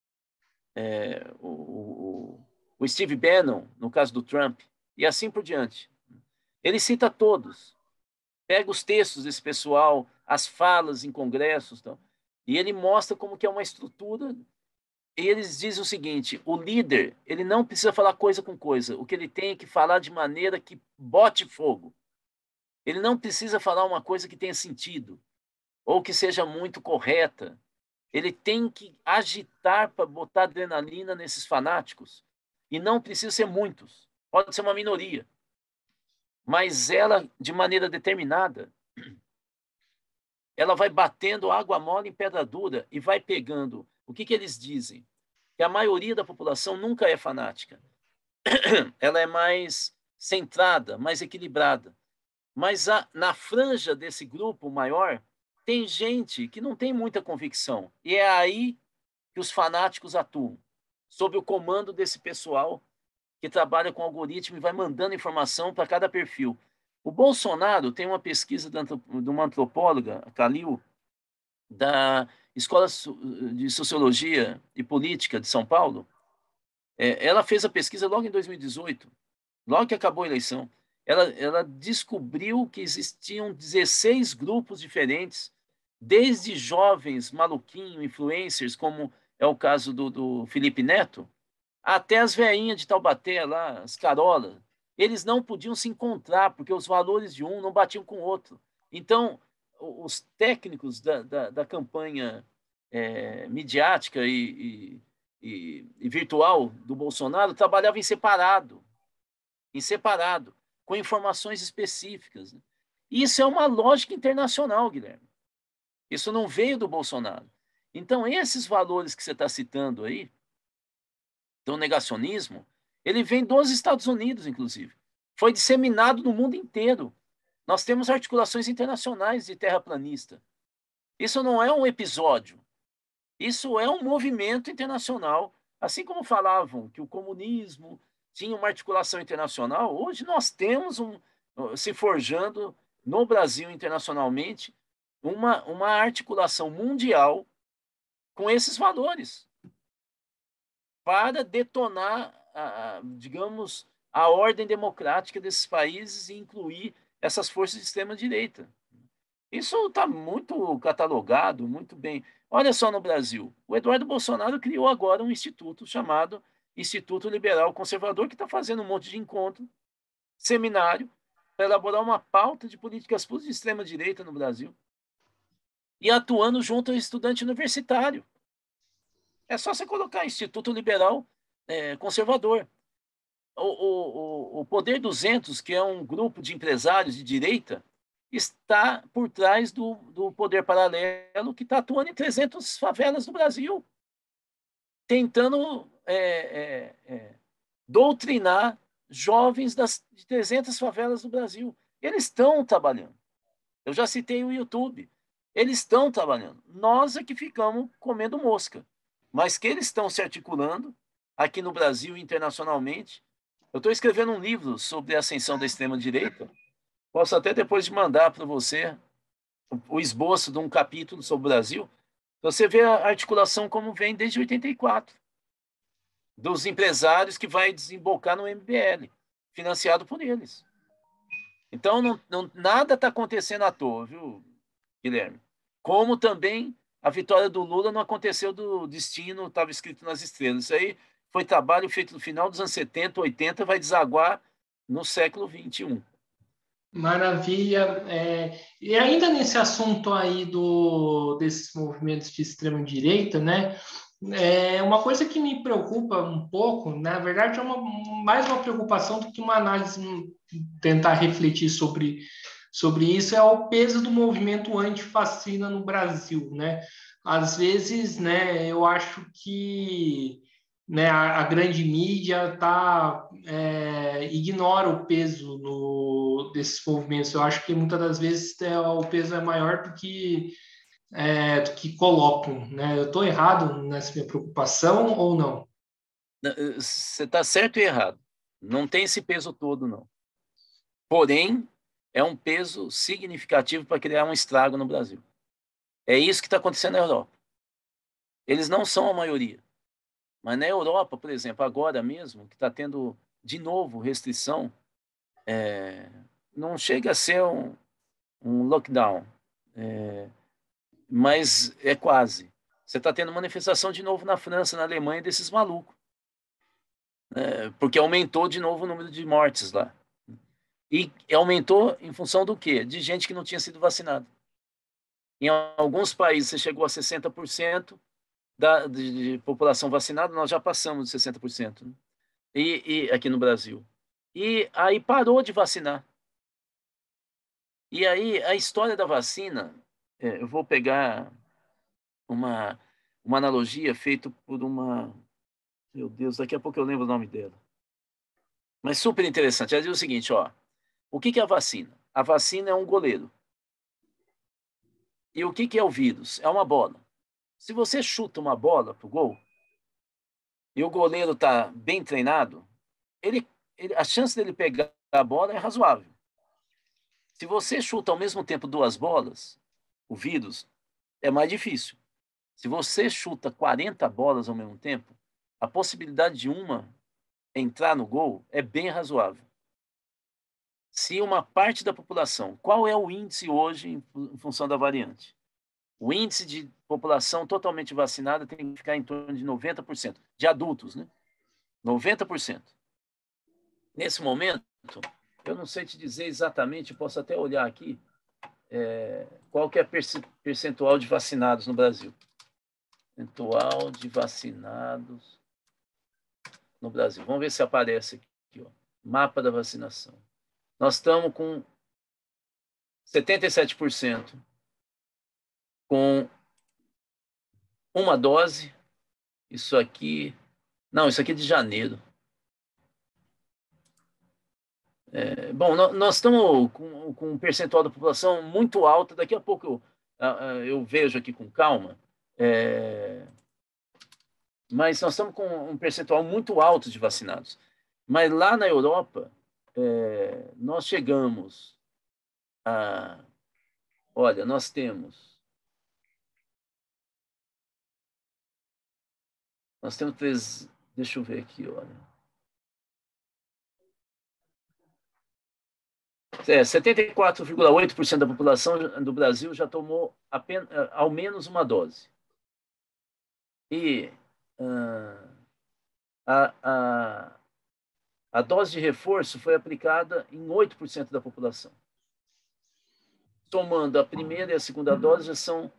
S2: o Steve Bannon, no caso do Trump, e assim por diante. Ele cita todos, pega os textos desse pessoal, as falas em congressos, e ele mostra como que é uma estrutura. E eles dizem o seguinte: o líder, ele não precisa falar coisa com coisa, o que ele tem é que falar de maneira que bote fogo. Ele não precisa falar uma coisa que tenha sentido ou que seja muito correta. Ele tem que agitar para botar adrenalina nesses fanáticos. E não precisa ser muitos, pode ser uma minoria. Mas ela, de maneira determinada, ela vai batendo água mole em pedra dura e vai pegando. O que eles dizem? Que a maioria da população nunca é fanática. Ela é mais centrada, mais equilibrada. Mas na franja desse grupo maior, tem gente que não tem muita convicção. E é aí que os fanáticos atuam, sob o comando desse pessoal que trabalha com algoritmo e vai mandando informação para cada perfil. O Bolsonaro tem uma pesquisa de uma antropóloga, a Kalil, da Escola de Sociologia e Política de São Paulo. Ela fez a pesquisa logo em 2018, logo que acabou a eleição. Ela descobriu que existiam 16 grupos diferentes, desde jovens maluquinhos, influencers, como é o caso do Felipe Neto, até as veinhas de Taubaté lá, as carolas. Eles não podiam se encontrar, porque os valores de um não batiam com o outro. Então, os técnicos da campanha midiática e virtual do Bolsonaro trabalhavam em separado, com informações específicas. Isso é uma lógica internacional, Guilherme. Isso não veio do Bolsonaro. Então, esses valores que você está citando aí, do negacionismo, ele vem dos Estados Unidos, inclusive. Foi disseminado no mundo inteiro. Nós temos articulações internacionais de terraplanista. Isso não é um episódio. Isso é um movimento internacional. Assim como falavam que o comunismo tinha uma articulação internacional, hoje nós temos se forjando no Brasil internacionalmente uma articulação mundial com esses valores para detonar, digamos, a ordem democrática desses países e incluir essas forças de extrema-direita. Isso está muito catalogado, muito bem. Olha só no Brasil. O Eduardo Bolsonaro criou agora um instituto chamado Instituto Liberal Conservador, que está fazendo um monte de encontro, seminário, para elaborar uma pauta de políticas públicas de extrema-direita no Brasil. E atuando junto ao estudante universitário. É só você colocar Instituto Liberal Conservador. O Poder 200, que é um grupo de empresários de direita, está por trás do Poder Paralelo, que está atuando em 300 favelas do Brasil, tentando doutrinar jovens de 300 favelas do Brasil. Eles estão trabalhando. Eu já citei o YouTube. Eles estão trabalhando. Nós é que ficamos comendo mosca. Mas que eles estão se articulando aqui no Brasil e internacionalmente. Eu estou escrevendo um livro sobre a ascensão da extrema-direita. Posso até depois mandar para você o esboço de um capítulo sobre o Brasil. Você vê a articulação como vem desde 84, dos empresários que vai desembocar no MBL, financiado por eles. Então, nada está acontecendo à toa, viu, Guilherme? Como também a vitória do Lula não aconteceu do destino, estava escrito nas estrelas. Isso aí foi trabalho feito no final dos anos 70, 80, vai desaguar no século XXI.
S1: Maravilha. E ainda nesse assunto aí desses movimentos de extrema-direita, né? Uma coisa que me preocupa um pouco, na verdade, mais uma preocupação do que uma análise, tentar refletir sobre isso, é o peso do movimento antifascina no Brasil, né? Às vezes, né, eu acho que, né, a grande mídia ignora o peso desses movimentos. Eu acho que muitas das vezes o peso é maior do que colocam, né? Eu estou errado nessa minha preocupação ou não?
S2: Você está certo e errado. Não tem esse peso todo, não. Porém, é um peso significativo para criar um estrago no Brasil. É isso que está acontecendo na Europa. Eles não são a maioria. Mas na Europa, por exemplo, agora mesmo, que está tendo de novo restrição, não chega a ser um lockdown, mas é quase. Você está tendo manifestação de novo na França, na Alemanha, desses malucos. Porque aumentou de novo o número de mortes lá. E aumentou em função do quê? De gente que não tinha sido vacinada. Em alguns países você chegou a 60% de população vacinada, nós já passamos de 60%, né? E aqui no Brasil. E aí parou de vacinar. E aí a história da vacina, eu vou pegar uma analogia feita por uma... Meu Deus, daqui a pouco eu lembro o nome dela. Mas super interessante. Ela diz o seguinte, ó. O que é a vacina? A vacina é um goleiro. E o que é o vírus? É uma bola. Se você chuta uma bola pro gol e o goleiro está bem treinado, a chance dele pegar a bola é razoável. Se você chuta ao mesmo tempo duas bolas, o vírus, é mais difícil. Se você chuta 40 bolas ao mesmo tempo, a possibilidade de uma entrar no gol é bem razoável. Se uma parte da população, qual é o índice hoje em função da variante? O índice de população totalmente vacinada tem que ficar em torno de 90%, de adultos, né? 90%. Nesse momento, eu não sei te dizer exatamente, posso até olhar aqui, qual que é o percentual de vacinados no Brasil. Percentual de vacinados no Brasil. Vamos ver se aparece aqui, ó. Mapa da vacinação. Nós estamos com 77% com uma dose. Isso aqui... Não, isso aqui é de janeiro. Bom, nós estamos com um percentual da população muito alto. Daqui a pouco eu vejo aqui com calma. Mas nós estamos com um percentual muito alto de vacinados. Mas lá na Europa, nós chegamos a... Olha, nós temos... três... Deixa eu ver aqui, olha. 74,8% da população do Brasil já tomou ao menos uma dose. E a, a, a dose de reforço foi aplicada em 8% da população. Tomando a primeira e a segunda dose, já são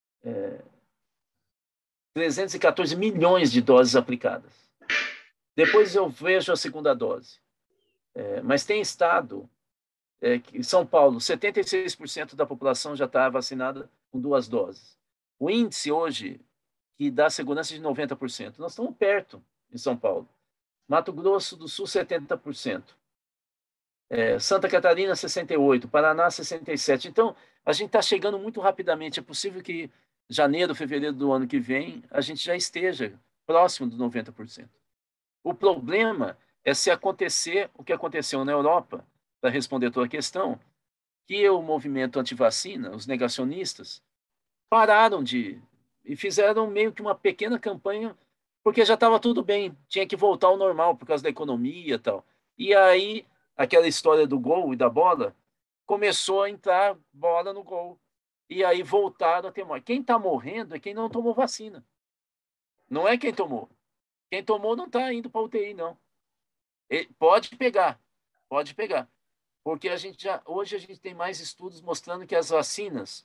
S2: 314 milhões de doses aplicadas. Depois eu vejo a segunda dose. Mas tem estado, em São Paulo, 76% da população já está vacinada com 2 doses. O índice hoje, que dá segurança de 90%. Nós estamos perto em São Paulo. Mato Grosso do Sul, 70%. Santa Catarina, 68%. Paraná, 67%. Então, a gente está chegando muito rapidamente. É possível que janeiro, fevereiro do ano que vem, a gente já esteja próximo dos 90%. O problema é se acontecer o que aconteceu na Europa, para responder a tua questão, que o movimento antivacina, os negacionistas, pararam e fizeram meio que uma pequena campanha, porque já estava tudo bem, tinha que voltar ao normal por causa da economia e tal. E aí, aquela história do gol e da bola, começou a entrar bola no gol. E aí voltaram a ter morte. Quem está morrendo é quem não tomou vacina. Não é quem tomou. Quem tomou não está indo para UTI, não. Pode pegar, pode pegar. Porque hoje a gente tem mais estudos mostrando que as vacinas,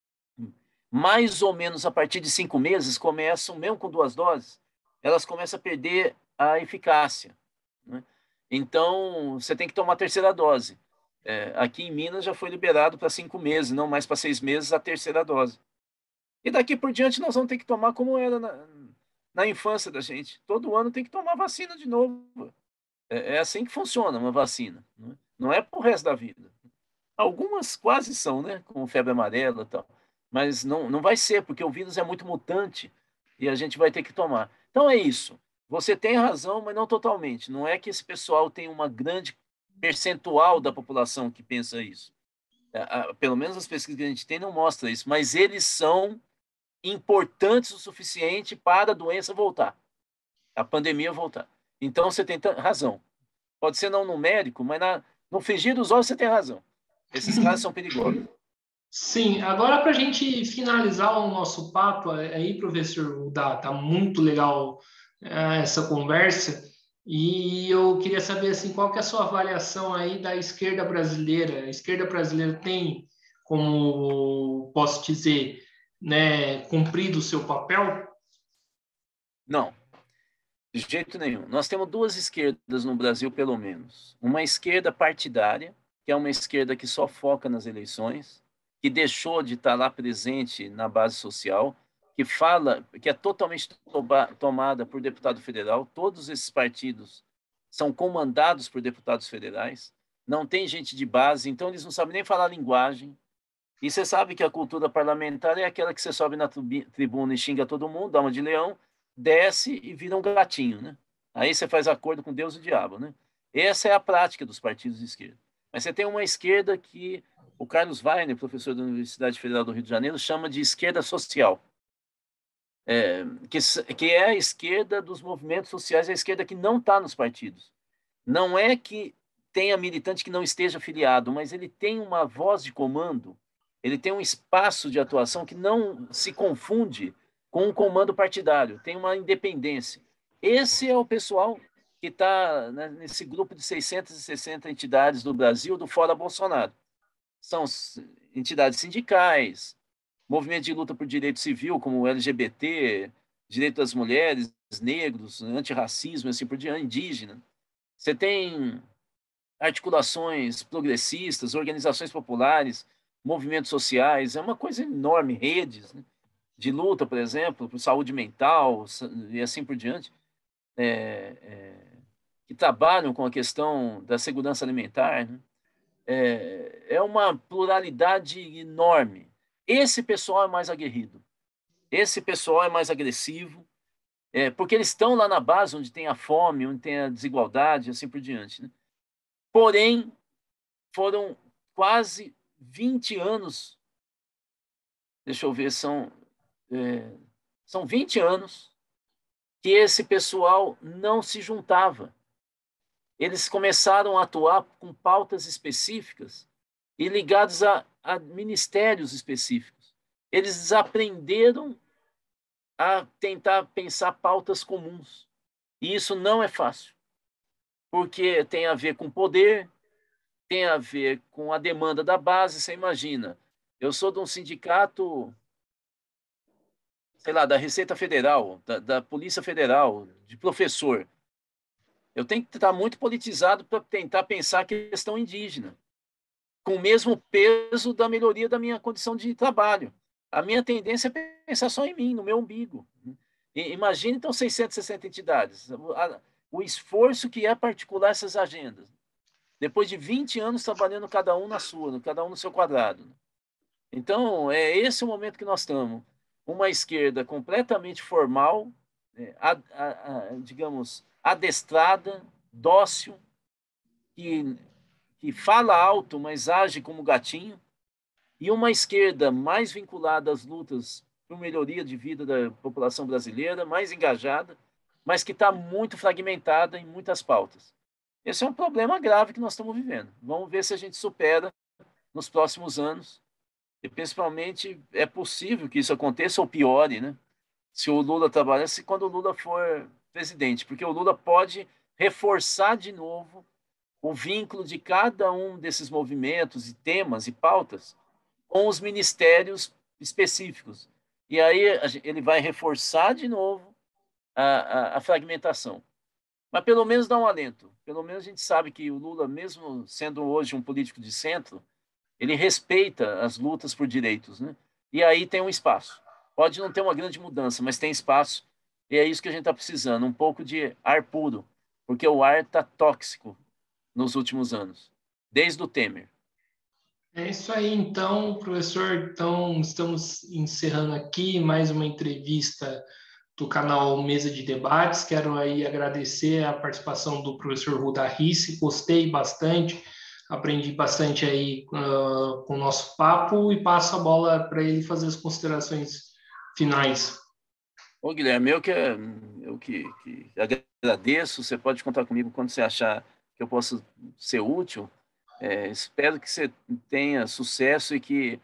S2: mais ou menos a partir de 5 meses, começam, mesmo com 2 doses, elas começam a perder a eficácia, né? Então, você tem que tomar a terceira dose. Aqui em Minas já foi liberado para 5 meses, não mais para 6 meses a terceira dose. E daqui por diante nós vamos ter que tomar como era na infância da gente. Todo ano tem que tomar vacina de novo. É assim que funciona uma vacina, né? Não é para o resto da vida. Algumas quase são, né? Como febre amarela e tal. Mas não vai ser, porque o vírus é muito mutante e a gente vai ter que tomar. Então é isso. Você tem razão, mas não totalmente. Não é que esse pessoal tem uma grande percentual da população que pensa isso. Pelo menos as pesquisas que a gente tem não mostram isso, mas eles são importantes o suficiente para a doença voltar, a pandemia voltar. Então você tem razão. Pode ser não numérico, mas no frigir dos ovos você tem razão. Esses caras são perigosos.
S1: Sim, agora para a gente finalizar o nosso papo aí, professor, tá muito legal essa conversa, e eu queria saber assim, qual que é a sua avaliação aí da esquerda brasileira? A esquerda brasileira tem, como posso dizer, né, cumprido o seu papel?
S2: Não, de jeito nenhum. Nós temos 2 esquerdas no Brasil, pelo menos. Uma esquerda partidária, que é uma esquerda que só foca nas eleições, que deixou de estar lá presente na base social, que fala, que é totalmente tomada por deputado federal. Todos esses partidos são comandados por deputados federais. Não tem gente de base, então eles não sabem nem falar a linguagem. E você sabe que a cultura parlamentar é aquela que você sobe na tribuna e xinga todo mundo, dá uma de leão, desce e vira um gatinho, né? Aí você faz acordo com Deus e o diabo, né? Essa é a prática dos partidos de esquerda. Mas você tem uma esquerda que o Carlos Wagner, professor da Universidade Federal do Rio de Janeiro, chama de esquerda social, que é a esquerda dos movimentos sociais, é a esquerda que não está nos partidos. Não é que tenha militante que não esteja afiliado, mas ele tem uma voz de comando, ele tem um espaço de atuação que não se confunde com um comando partidário, tem uma independência. Esse é o pessoal que está, né, nesse grupo de 660 entidades do Brasil do Fora Bolsonaro. São entidades sindicais, movimento de luta por direito civil, como o LGBT, direito das mulheres, negros, antirracismo, assim por diante, indígena. Você tem articulações progressistas, organizações populares, movimentos sociais, é uma coisa enorme, redes, né, de luta, por exemplo, por saúde mental e assim por diante, que trabalham com a questão da segurança alimentar, né? É uma pluralidade enorme. Esse pessoal é mais aguerrido, esse pessoal é mais agressivo, porque eles estão lá na base onde tem a fome, onde tem a desigualdade, assim por diante, né? Porém, foram quase 20 anos, deixa eu ver, são 20 anos que esse pessoal não se juntava. Eles começaram a atuar com pautas específicas e ligados a ministérios específicos. Eles desaprenderam a tentar pensar pautas comuns. E isso não é fácil, porque tem a ver com poder, tem a ver com a demanda da base. Você imagina, eu sou de um sindicato, sei lá, da Receita Federal, da Polícia Federal, de professor. Eu tenho que estar muito politizado para tentar pensar a questão indígena, com o mesmo peso da melhoria da minha condição de trabalho. A minha tendência é pensar só em mim, no meu umbigo. Imagine, então, 660 entidades. O esforço que é particular essas agendas. Depois de 20 anos trabalhando cada um na sua, cada um no seu quadrado. Então, é esse o momento que nós estamos. Uma esquerda completamente formal, digamos, adestrada, dócil, que fala alto, mas age como gatinho, e uma esquerda mais vinculada às lutas por melhoria de vida da população brasileira, mais engajada, mas que está muito fragmentada em muitas pautas. Esse é um problema grave que nós estamos vivendo. Vamos ver se a gente supera nos próximos anos. E, principalmente, é possível que isso aconteça ou piore, né? Se o Lula trabalhasse, quando o Lula for presidente, porque o Lula pode reforçar de novo o vínculo de cada um desses movimentos e temas e pautas com os ministérios específicos. E aí ele vai reforçar de novo a fragmentação. Mas pelo menos dá um alento. Pelo menos a gente sabe que o Lula, mesmo sendo hoje um político de centro, ele respeita as lutas por direitos, né? E aí tem um espaço. Pode não ter uma grande mudança, mas tem espaço. E é isso que a gente está precisando, um pouco de ar puro, porque o ar está tóxico nos últimos anos, desde o Temer.
S1: É isso aí, então, professor. Então, estamos encerrando aqui mais uma entrevista do canal Mesa de Debates. Quero aí agradecer a participação do professor Rudá Risse. Gostei bastante, aprendi bastante aí com o nosso papo e passo a bola para ele fazer as considerações finais.
S2: Ô, Guilherme, eu que agradeço. Você pode contar comigo quando você achar que eu posso ser útil. Espero que você tenha sucesso e que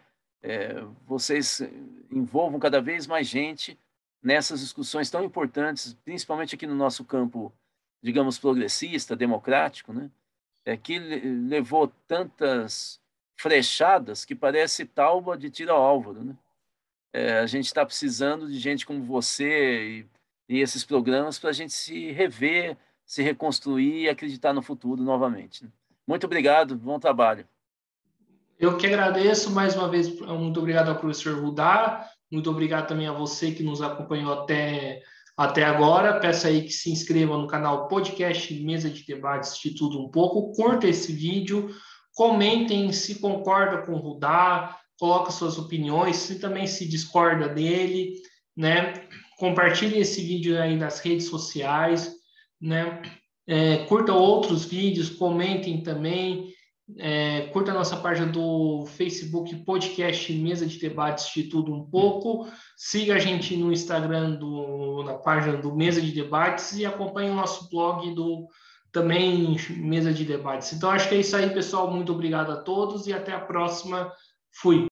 S2: vocês envolvam cada vez mais gente nessas discussões tão importantes, principalmente aqui no nosso campo, digamos, progressista, democrático, né? Que levou tantas frechadas que parece tábua de tiro ao alvo, né? A gente está precisando de gente como você e esses programas para a gente se rever, se reconstruir e acreditar no futuro novamente, né? Muito obrigado, bom trabalho.
S1: Eu que agradeço mais uma vez, muito obrigado ao professor Rudá, muito obrigado também a você que nos acompanhou até agora. Peço aí que se inscreva no canal Podcast Mesa de Debates de Tudo Um Pouco, curta esse vídeo, comentem se concorda com o Rudá, coloca suas opiniões, se também se discorda dele, né? Compartilhe esse vídeo aí nas redes sociais, né? Curta outros vídeos, comentem também. Curta a nossa página do Facebook Podcast Mesa de Debates de Tudo Um Pouco. Siga a gente no Instagram na página do Mesa de Debates e acompanhe o nosso blog do também Mesa de Debates. Então, acho que é isso aí, pessoal. Muito obrigado a todos e até a próxima. Fui.